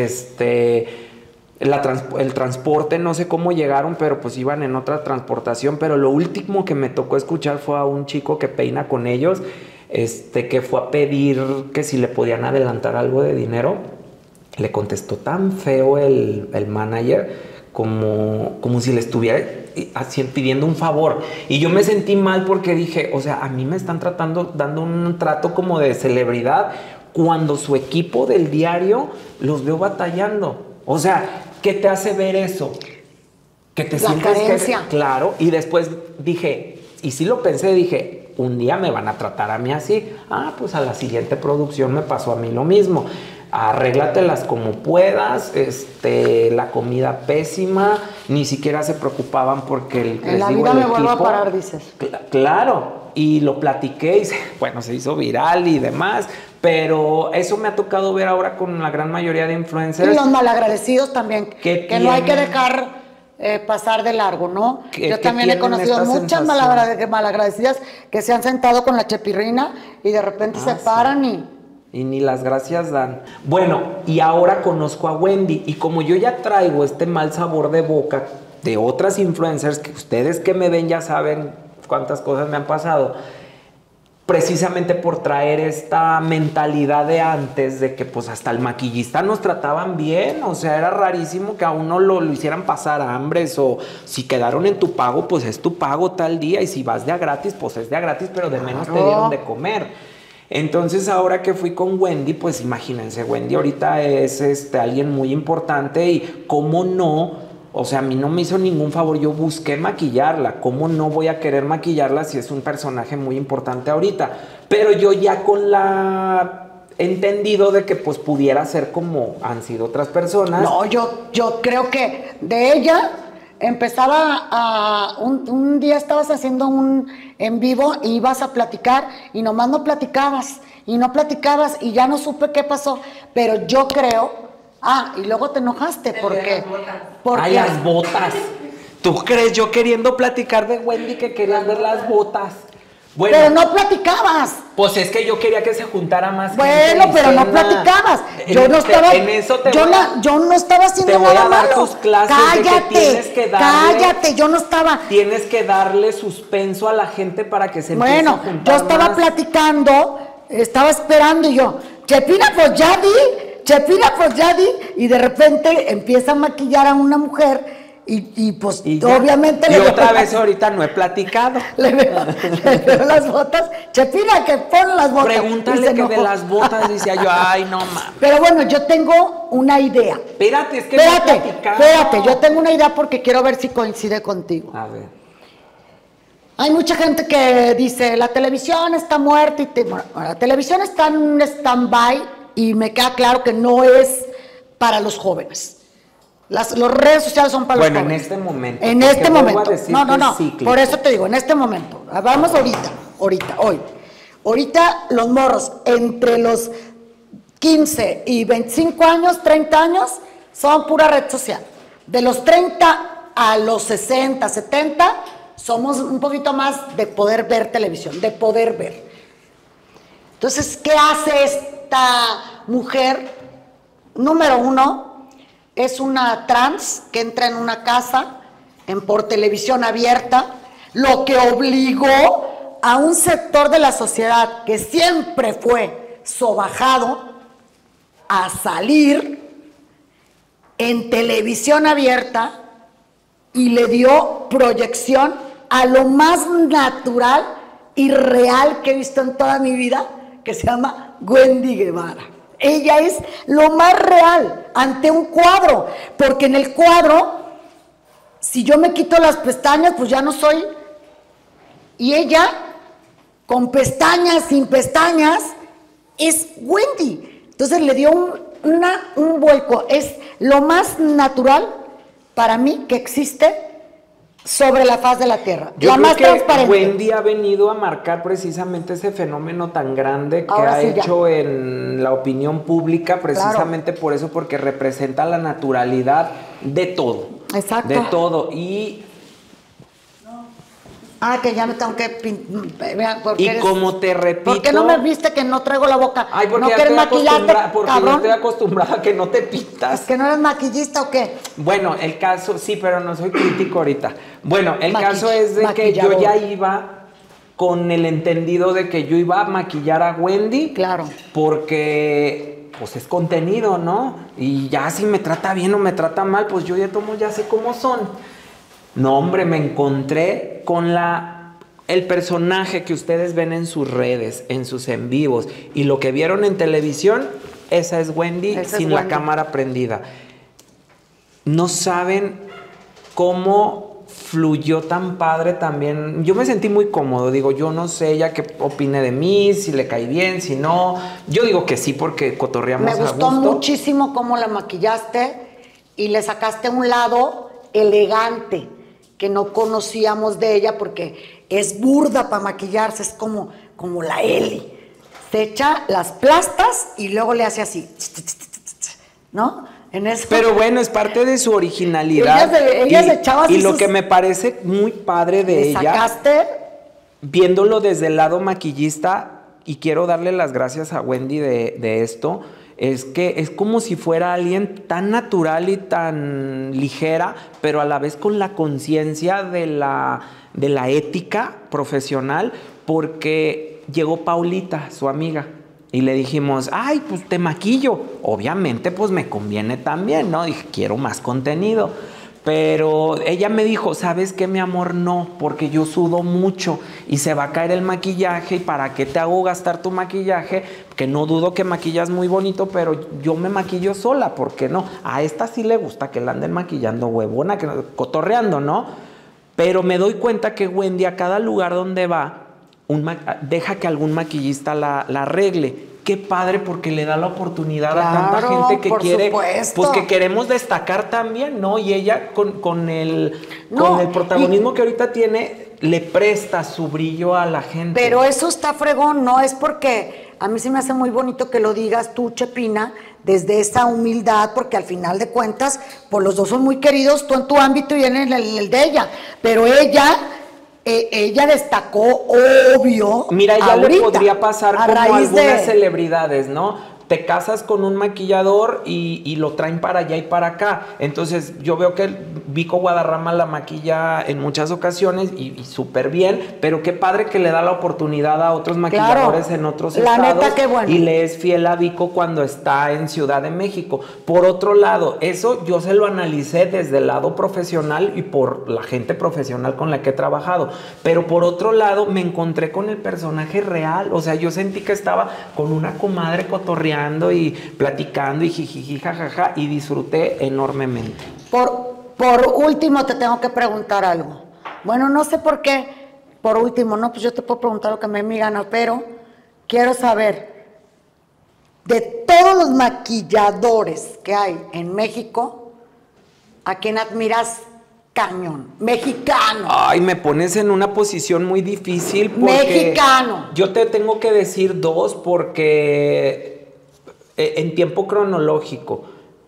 El transporte, no sé cómo llegaron, pero pues iban en otra transportación. Pero lo último que me tocó escuchar fue a un chico que peina con ellos, que fue a pedir que si le podían adelantar algo de dinero. Le contestó tan feo el manager como si le estuviera pidiendo un favor. Y yo me sentí mal porque dije, o sea, a mí me están dando un trato como de celebridad cuando su equipo del diario los veo batallando. O sea, ¿qué te hace ver eso? Que te sientes carencia. Claro, y después dije, y sí lo pensé, dije, un día me van a tratar a mí así. Pues a la siguiente producción me pasó a mí lo mismo. Arréglatelas como puedas, la comida pésima, ni siquiera se preocupaban porque en la vida me vuelvo a parar, dices. Claro, y lo platiqué y se hizo viral y demás. Pero eso me ha tocado ver ahora con la gran mayoría de influencers. Y los malagradecidos también, que no hay que dejar pasar de largo, ¿no? Yo también he conocido muchas malagradecidas que se han sentado con la chepirrina y de repente se paran y ni las gracias dan. Bueno, y ahora conozco a Wendy y como yo ya traigo este mal sabor de boca de otras influencers, que ustedes que me ven ya saben cuántas cosas me han pasado, precisamente por traer esta mentalidad de antes de que pues hasta el maquillista nos trataban bien, o sea, era rarísimo que a uno lo hicieran pasar hambres o si quedaron en tu pago, pues es tu pago tal día y si vas de a gratis, pues es de a gratis, pero de menos te dieron de comer. Entonces ahora que fui con Wendy, pues imagínense, Wendy ahorita es alguien muy importante y cómo no, o sea, a mí no me hizo ningún favor, yo busqué maquillarla, ¿cómo no voy a querer maquillarla si es un personaje muy importante ahorita? Pero yo ya con la entendido de que pues pudiera ser como han sido otras personas. No, yo creo que de ella empezaba un día estabas haciendo un en vivo y ibas a platicar y nomás no platicabas y ya no supe qué pasó, pero yo creo, Ah, y luego te enojaste, porque Ay, las botas. ¿Tú crees yo queriendo platicar de Wendy que querías ver las botas? Bueno, pero no platicabas. Pues es que yo quería que se juntara más bueno, gente. Pero no platicabas. Yo no estaba. Yo no estaba haciendo nada malo. Te voy a dar tus clases. Cállate, de que tienes que darle, cállate, yo no estaba. Tienes que darle suspenso a la gente para que se empiece a juntar. Bueno, yo estaba más. platicando, estaba esperando y yo, Chepina, pues ya di. Y de repente empieza a maquillar a una mujer. Pues obviamente y otra vez ahorita no he platicado. Le veo las botas. Chepina, que pon las botas. Pregúntale que de las botas decía yo, ay, no mames. Pero bueno, yo tengo una idea. Espérate, es que no he platicado. Espérate, yo tengo una idea porque quiero ver si coincide contigo. A ver. Hay mucha gente que dice, la televisión está muerta. Bueno, la televisión está en un stand-by y me queda claro que no es para los jóvenes. Las redes sociales son para los jóvenes. Bueno, en este momento. En este momento. No. Cíclico. Por eso te digo, en este momento. Vamos hoy. Ahorita los morros entre los 15 y 25 años, 30 años, son pura red social. De los 30 a los 60, 70, somos un poquito más de poder ver televisión, de poder ver. Entonces, ¿qué hace esta mujer? Número uno, es una trans que entra en una casa por televisión abierta, lo que obligó a un sector de la sociedad que siempre fue sobajado a salir en televisión abierta y le dio proyección a lo más natural y real que he visto en toda mi vida, que se llama Wendy Guevara. Ella es lo más real ante un cuadro, porque en el cuadro, si yo me quito las pestañas, pues ya no soy. Y ella, con pestañas, sin pestañas, es Wendy. Entonces le dio un vuelco. Es lo más natural para mí que existe sobre la faz de la tierra. Yo la creo más que transparente. Wendy ha venido a marcar precisamente ese fenómeno tan grande que Ahora ha sí, hecho en la opinión pública, precisamente por eso, porque representa la naturalidad de todo. Exacto. De todo. Y que ya me tengo que como te repito. ¿Por qué no me viste que no traigo la boca? Ay, porque no ya quieres maquillarte, porque cabrón. yo estoy acostumbrada a que no te pintas. ¿Es que no eres maquillista o qué? Bueno, el caso, sí, pero no soy crítico ahorita. Bueno, el caso es de que yo ya iba con el entendido de que yo iba a maquillar a Wendy. Claro. Porque, pues, es contenido, ¿no? Y ya si me trata bien o me trata mal, pues yo ya sé cómo son. No, hombre, me encontré con el personaje que ustedes ven en sus redes, en sus en vivos, y lo que vieron en televisión, esa es Wendy sin la cámara prendida. No saben cómo fluyó tan padre también. Yo me sentí muy cómodo, digo, yo no sé ella qué opine de mí, si le cae bien, si no. Yo digo que sí porque cotorreamos a gusto. Me gustó muchísimo cómo la maquillaste y le sacaste un lado elegante que no conocíamos de ella porque es burda para maquillarse, es como la Eli. Se echa las plastas y luego le hace así, ¿no? En eso. Pero bueno, es parte de su originalidad. Ella se echaba así. Y lo que me parece muy padre de ella, sacaste, viéndolo desde el lado maquillista, y quiero darle las gracias a Wendy de esto, es que es como si fuera alguien tan natural y tan ligera, pero a la vez con la conciencia de la ética profesional, porque llegó Paulita, su amiga, y le dijimos, ay, pues te maquillo. Obviamente, pues me conviene también, ¿no? Dije, quiero más contenido. Pero ella me dijo, ¿sabes qué, mi amor? No, porque yo sudo mucho y se va a caer el maquillaje. ¿Y para qué te hago gastar tu maquillaje? Que no dudo que maquillas muy bonito, pero yo me maquillo sola, ¿por qué no? A esta sí le gusta que la anden maquillando huevona, cotorreando, ¿no? Pero me doy cuenta que Wendy a cada lugar donde va, deja que algún maquillista la arregle. Qué padre, porque le da la oportunidad a tanta gente que quiere, supuesto. pues que queremos destacar también, ¿no? Y ella con el protagonismo que ahorita tiene, le presta su brillo a la gente. Pero eso está fregón, no es porque a mí se me hace muy bonito que lo digas tú, Chepina, desde esa humildad, porque al final de cuentas, pues los dos son muy queridos, tú en tu ámbito y él en el de ella, pero ella destacó, obvio. Mira, ya ahorita, le podría pasar como a algunas de celebridades, ¿no? Te casas con un maquillador y lo traen para allá y para acá. Entonces, yo veo que Vico Guadarrama la maquilla en muchas ocasiones y súper bien, pero qué padre que le da la oportunidad a otros maquilladores en otros estados. Neta, qué bueno. Y le es fiel a Vico cuando está en Ciudad de México. Por otro lado, eso yo se lo analicé desde el lado profesional y por la gente profesional con la que he trabajado. Pero por otro lado, me encontré con el personaje real. O sea, yo sentí que estaba con una comadre cotorreando y platicando y jijiji, jajaja, y disfruté enormemente. Por último, te tengo que preguntar algo. Bueno, no sé por qué. Por último, no, pues yo te puedo preguntar lo que me gana, pero quiero saber, de todos los maquilladores que hay en México, ¿a quién admiras cañón? Mexicano. Ay, me pones en una posición muy difícil porque... Mexicano. Yo te tengo que decir dos porque... en tiempo cronológico,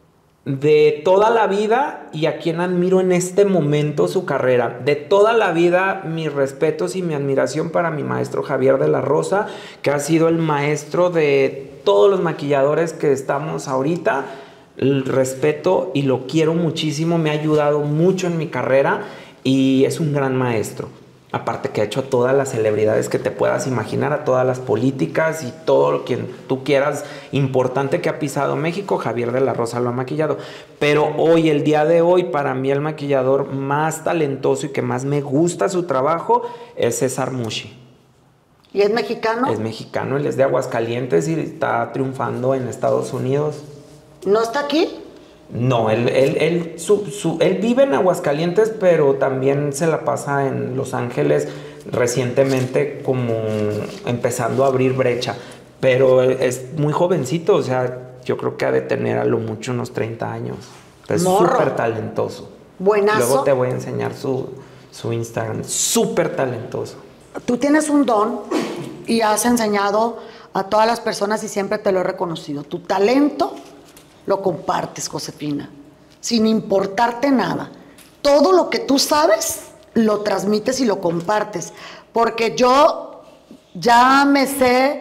de toda la vida y a quien admiro en este momento su carrera. De toda la vida, mis respetos y mi admiración para mi maestro Javier de la Rosa, que ha sido el maestro de todos los maquilladores que estamos ahorita. El respeto y lo quiero muchísimo, me ha ayudado mucho en mi carrera y es un gran maestro. Aparte que ha hecho a todas las celebridades que te puedas imaginar, a todas las políticas y todo lo que tú quieras importante que ha pisado México, Javier de la Rosa lo ha maquillado. Pero hoy, el día de hoy, para mí el maquillador más talentoso y que más me gusta su trabajo es César Mushi. ¿Y es mexicano? Es mexicano, él es de Aguascalientes y está triunfando en Estados Unidos. ¿No está aquí? No, él vive en Aguascalientes, pero también se la pasa en Los Ángeles recientemente, como empezando a abrir brecha. Pero es muy jovencito, o sea, yo creo que ha de tener a lo mucho unos 30 años. Es súper talentoso. Buenazo. Luego te voy a enseñar su Instagram. Súper talentoso. Tú tienes un don y has enseñado a todas las personas y siempre te lo he reconocido. Tu talento lo compartes, Josefina, sin importarte nada. Todo lo que tú sabes, lo transmites y lo compartes. Porque yo ya me sé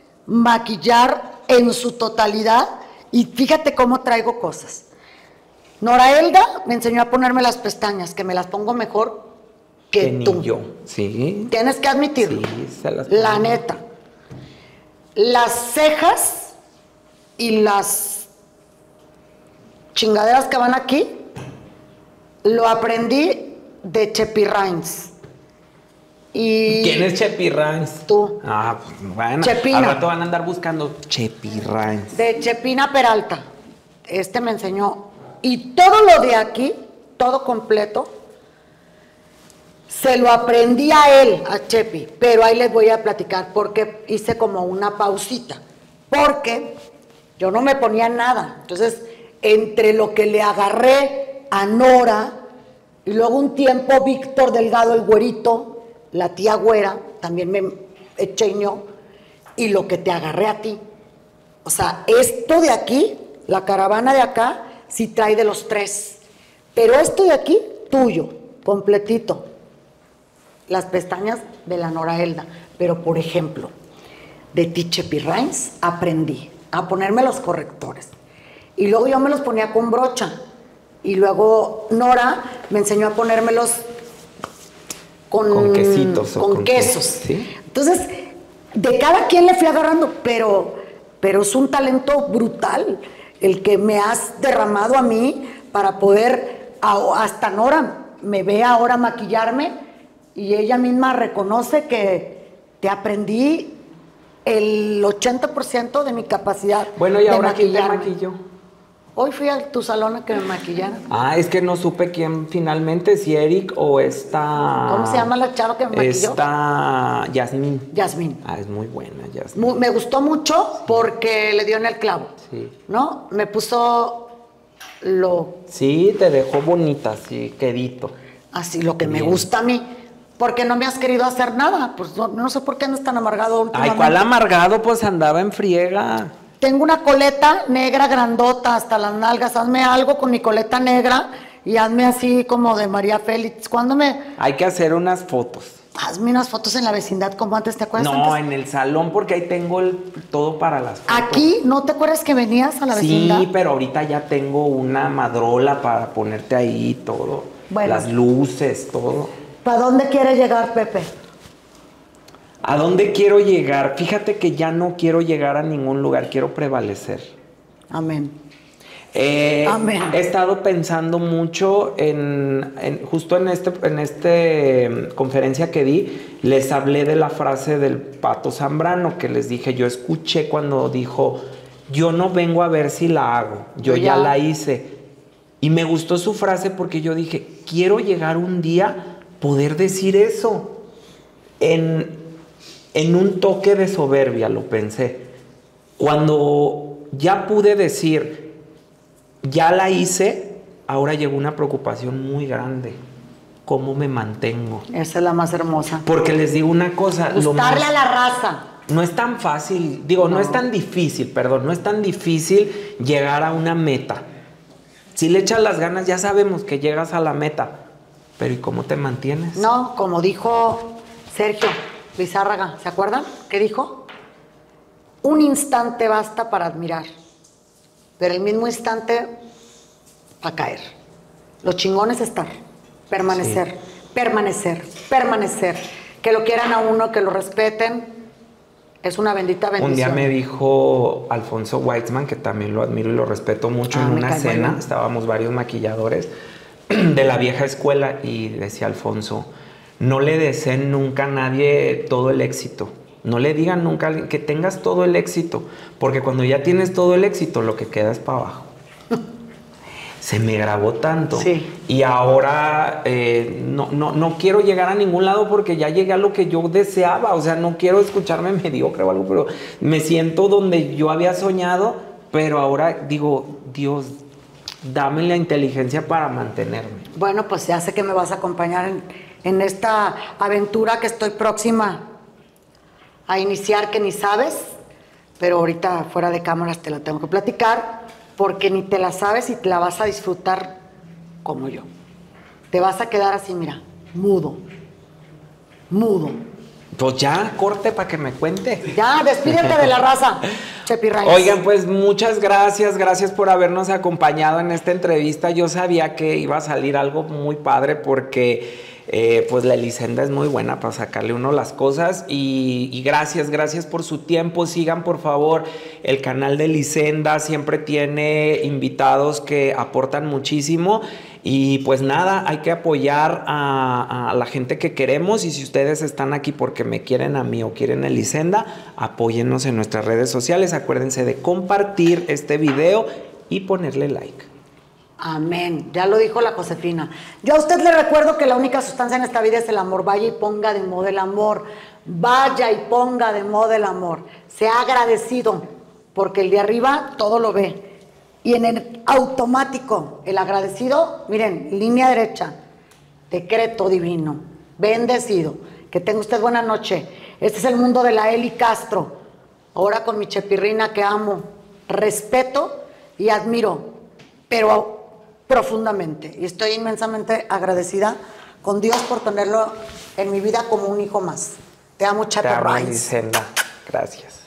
maquillar en su totalidad y fíjate cómo traigo cosas. Noraelda me enseñó a ponerme las pestañas, que me las pongo mejor que tú. Ni yo, sí. Tienes que admitirlo. Sí, se las la neta. Las cejas y las chingaderas que van aquí, lo aprendí de Chepi Rines. Y ¿quién es Chepi Rines? Tú. Ah, pues bueno. Chepina. Al rato van a andar buscando Chepi Rines. De Chepina Peralta. Me enseñó. Y todo lo de aquí, todo completo, se lo aprendí a él, a Chepi. Pero ahí les voy a platicar porque hice como una pausita. Porque yo no me ponía nada. Entonces, entre lo que le agarré a Nora y luego un tiempo Víctor Delgado, el güerito, la tía güera, también me echeñó, y lo que te agarré a ti. O sea, esto de aquí, la caravana de acá, sí trae de los tres. Pero esto de aquí, tuyo, completito. Las pestañas de la Noraelda. Pero, por ejemplo, de ti, Chepi Rines, aprendí a ponerme los correctores. Y luego yo me los ponía con brocha. Y luego Nora me enseñó a ponérmelos con quesitos. Con quesos. ¿Sí? Entonces, de cada quien le fui agarrando, pero es un talento brutal el que me has derramado a mí para poder, hasta Nora me ve ahora maquillarme y ella misma reconoce que te aprendí el 80% de mi capacidad. Bueno, ¿y ahora quién te maquillarme. maquilló? Hoy fui a tu salón a que me maquillaran. Ah, es que no supe quién finalmente, si Eric o esta... ¿Cómo se llama la chava que me maquilló? Esta Yasmín. Yasmín. Ah, es muy buena Yasmín. Me gustó mucho porque le dio en el clavo. Sí. ¿No? Me puso lo... Sí, te dejó bonita, sí, quedito. Así, lo que Bien. me gusta a mí. Porque no me has querido hacer nada. Pues no sé por qué andas tan amargado últimamente. Ay, ¿cuál amargado? Pues andaba en friega. Tengo una coleta negra grandota hasta las nalgas. Hazme algo con mi coleta negra y hazme así como de María Félix. Hay que hacer unas fotos. Hazme unas fotos en la vecindad como antes, ¿te acuerdas? No, antes? en el salón, porque ahí tengo todo para las fotos. Aquí, ¿no te acuerdas que venías a la vecindad? Sí, pero ahorita ya tengo una madrola para ponerte ahí todo. Bueno. Las luces, todo. ¿Para dónde quiere llegar, Pepe? ¿A dónde quiero llegar? Fíjate que ya no quiero llegar a ningún lugar, quiero prevalecer. Amén. Amén. He estado pensando mucho justo en esta conferencia que di, les hablé de la frase del Pato Zambrano, que les dije, yo escuché cuando dijo, yo no vengo a ver si la hago, yo ya la hice. Y me gustó su frase porque yo dije, quiero llegar un día poder decir eso. En un toque de soberbia lo pensé. Cuando ya pude decir, ya la hice, ahora llegó una preocupación muy grande. ¿Cómo me mantengo? Esa es la más hermosa. Porque les digo una cosa. Gustarle a la raza. No es tan fácil, no es tan difícil, no es tan difícil llegar a una meta. Si le echas las ganas, ya sabemos que llegas a la meta. Pero ¿y cómo te mantienes? No, como dijo Sergio Lizárraga, ¿se acuerdan? ¿Qué dijo? Un instante basta para admirar, pero el mismo instante para caer. Lo chingón es estar, permanecer, permanecer. Que lo quieran a uno, que lo respeten. Es una bendita bendición. Un día me dijo Alfonso Weitzman, que también lo admiro y lo respeto mucho, en una cena, estábamos varios maquilladores de la vieja escuela, y decía Alfonso, no le deseen nunca a nadie todo el éxito. No le digan nunca que tengas todo el éxito, porque cuando ya tienes todo el éxito, lo que queda es para abajo. Se me grabó tanto. Sí. Y ahora no quiero llegar a ningún lado porque ya llegué a lo que yo deseaba. O sea, no quiero escucharme mediocre o algo, pero me siento donde yo había soñado, pero ahora digo, Dios, dame la inteligencia para mantenerme. Bueno, pues ya sé que me vas a acompañar en esta aventura que estoy próxima a iniciar, que ni sabes, pero ahorita fuera de cámaras te la tengo que platicar, porque ni te la sabes y te la vas a disfrutar como yo. Te vas a quedar así, mira, mudo. Pues ya, corte para que me cuente. Ya, despídete de la raza, Chepi Reyes. Oigan, pues muchas gracias por habernos acompañado en esta entrevista. Yo sabía que iba a salir algo muy padre porque pues la Elisenda es muy buena para sacarle uno las cosas, y gracias por su tiempo. Sigan por favor el canal de Elisenda, siempre tiene invitados que aportan muchísimo. Y pues nada, hay que apoyar a la gente que queremos, y si ustedes están aquí porque me quieren a mí o quieren a Elisenda, apóyennos en nuestras redes sociales. Acuérdense de compartir este video y ponerle like. Amén, ya lo dijo la Josefina. Yo a usted le recuerdo que la única sustancia en esta vida es el amor. Vaya y ponga de moda el amor. Vaya y ponga de moda el amor. Sea agradecido, porque el de arriba todo lo ve. Y en el automático, el agradecido, miren, línea derecha, decreto divino, bendecido. Que tenga usted buena noche. Este es el mundo de la Eli Castro. Ahora con mi chepirrina que amo, respeto y admiro, pero profundamente. Y estoy inmensamente agradecida con Dios por tenerlo en mi vida como un hijo más. Te amo, Chepi Reyes. Elisenda. Gracias.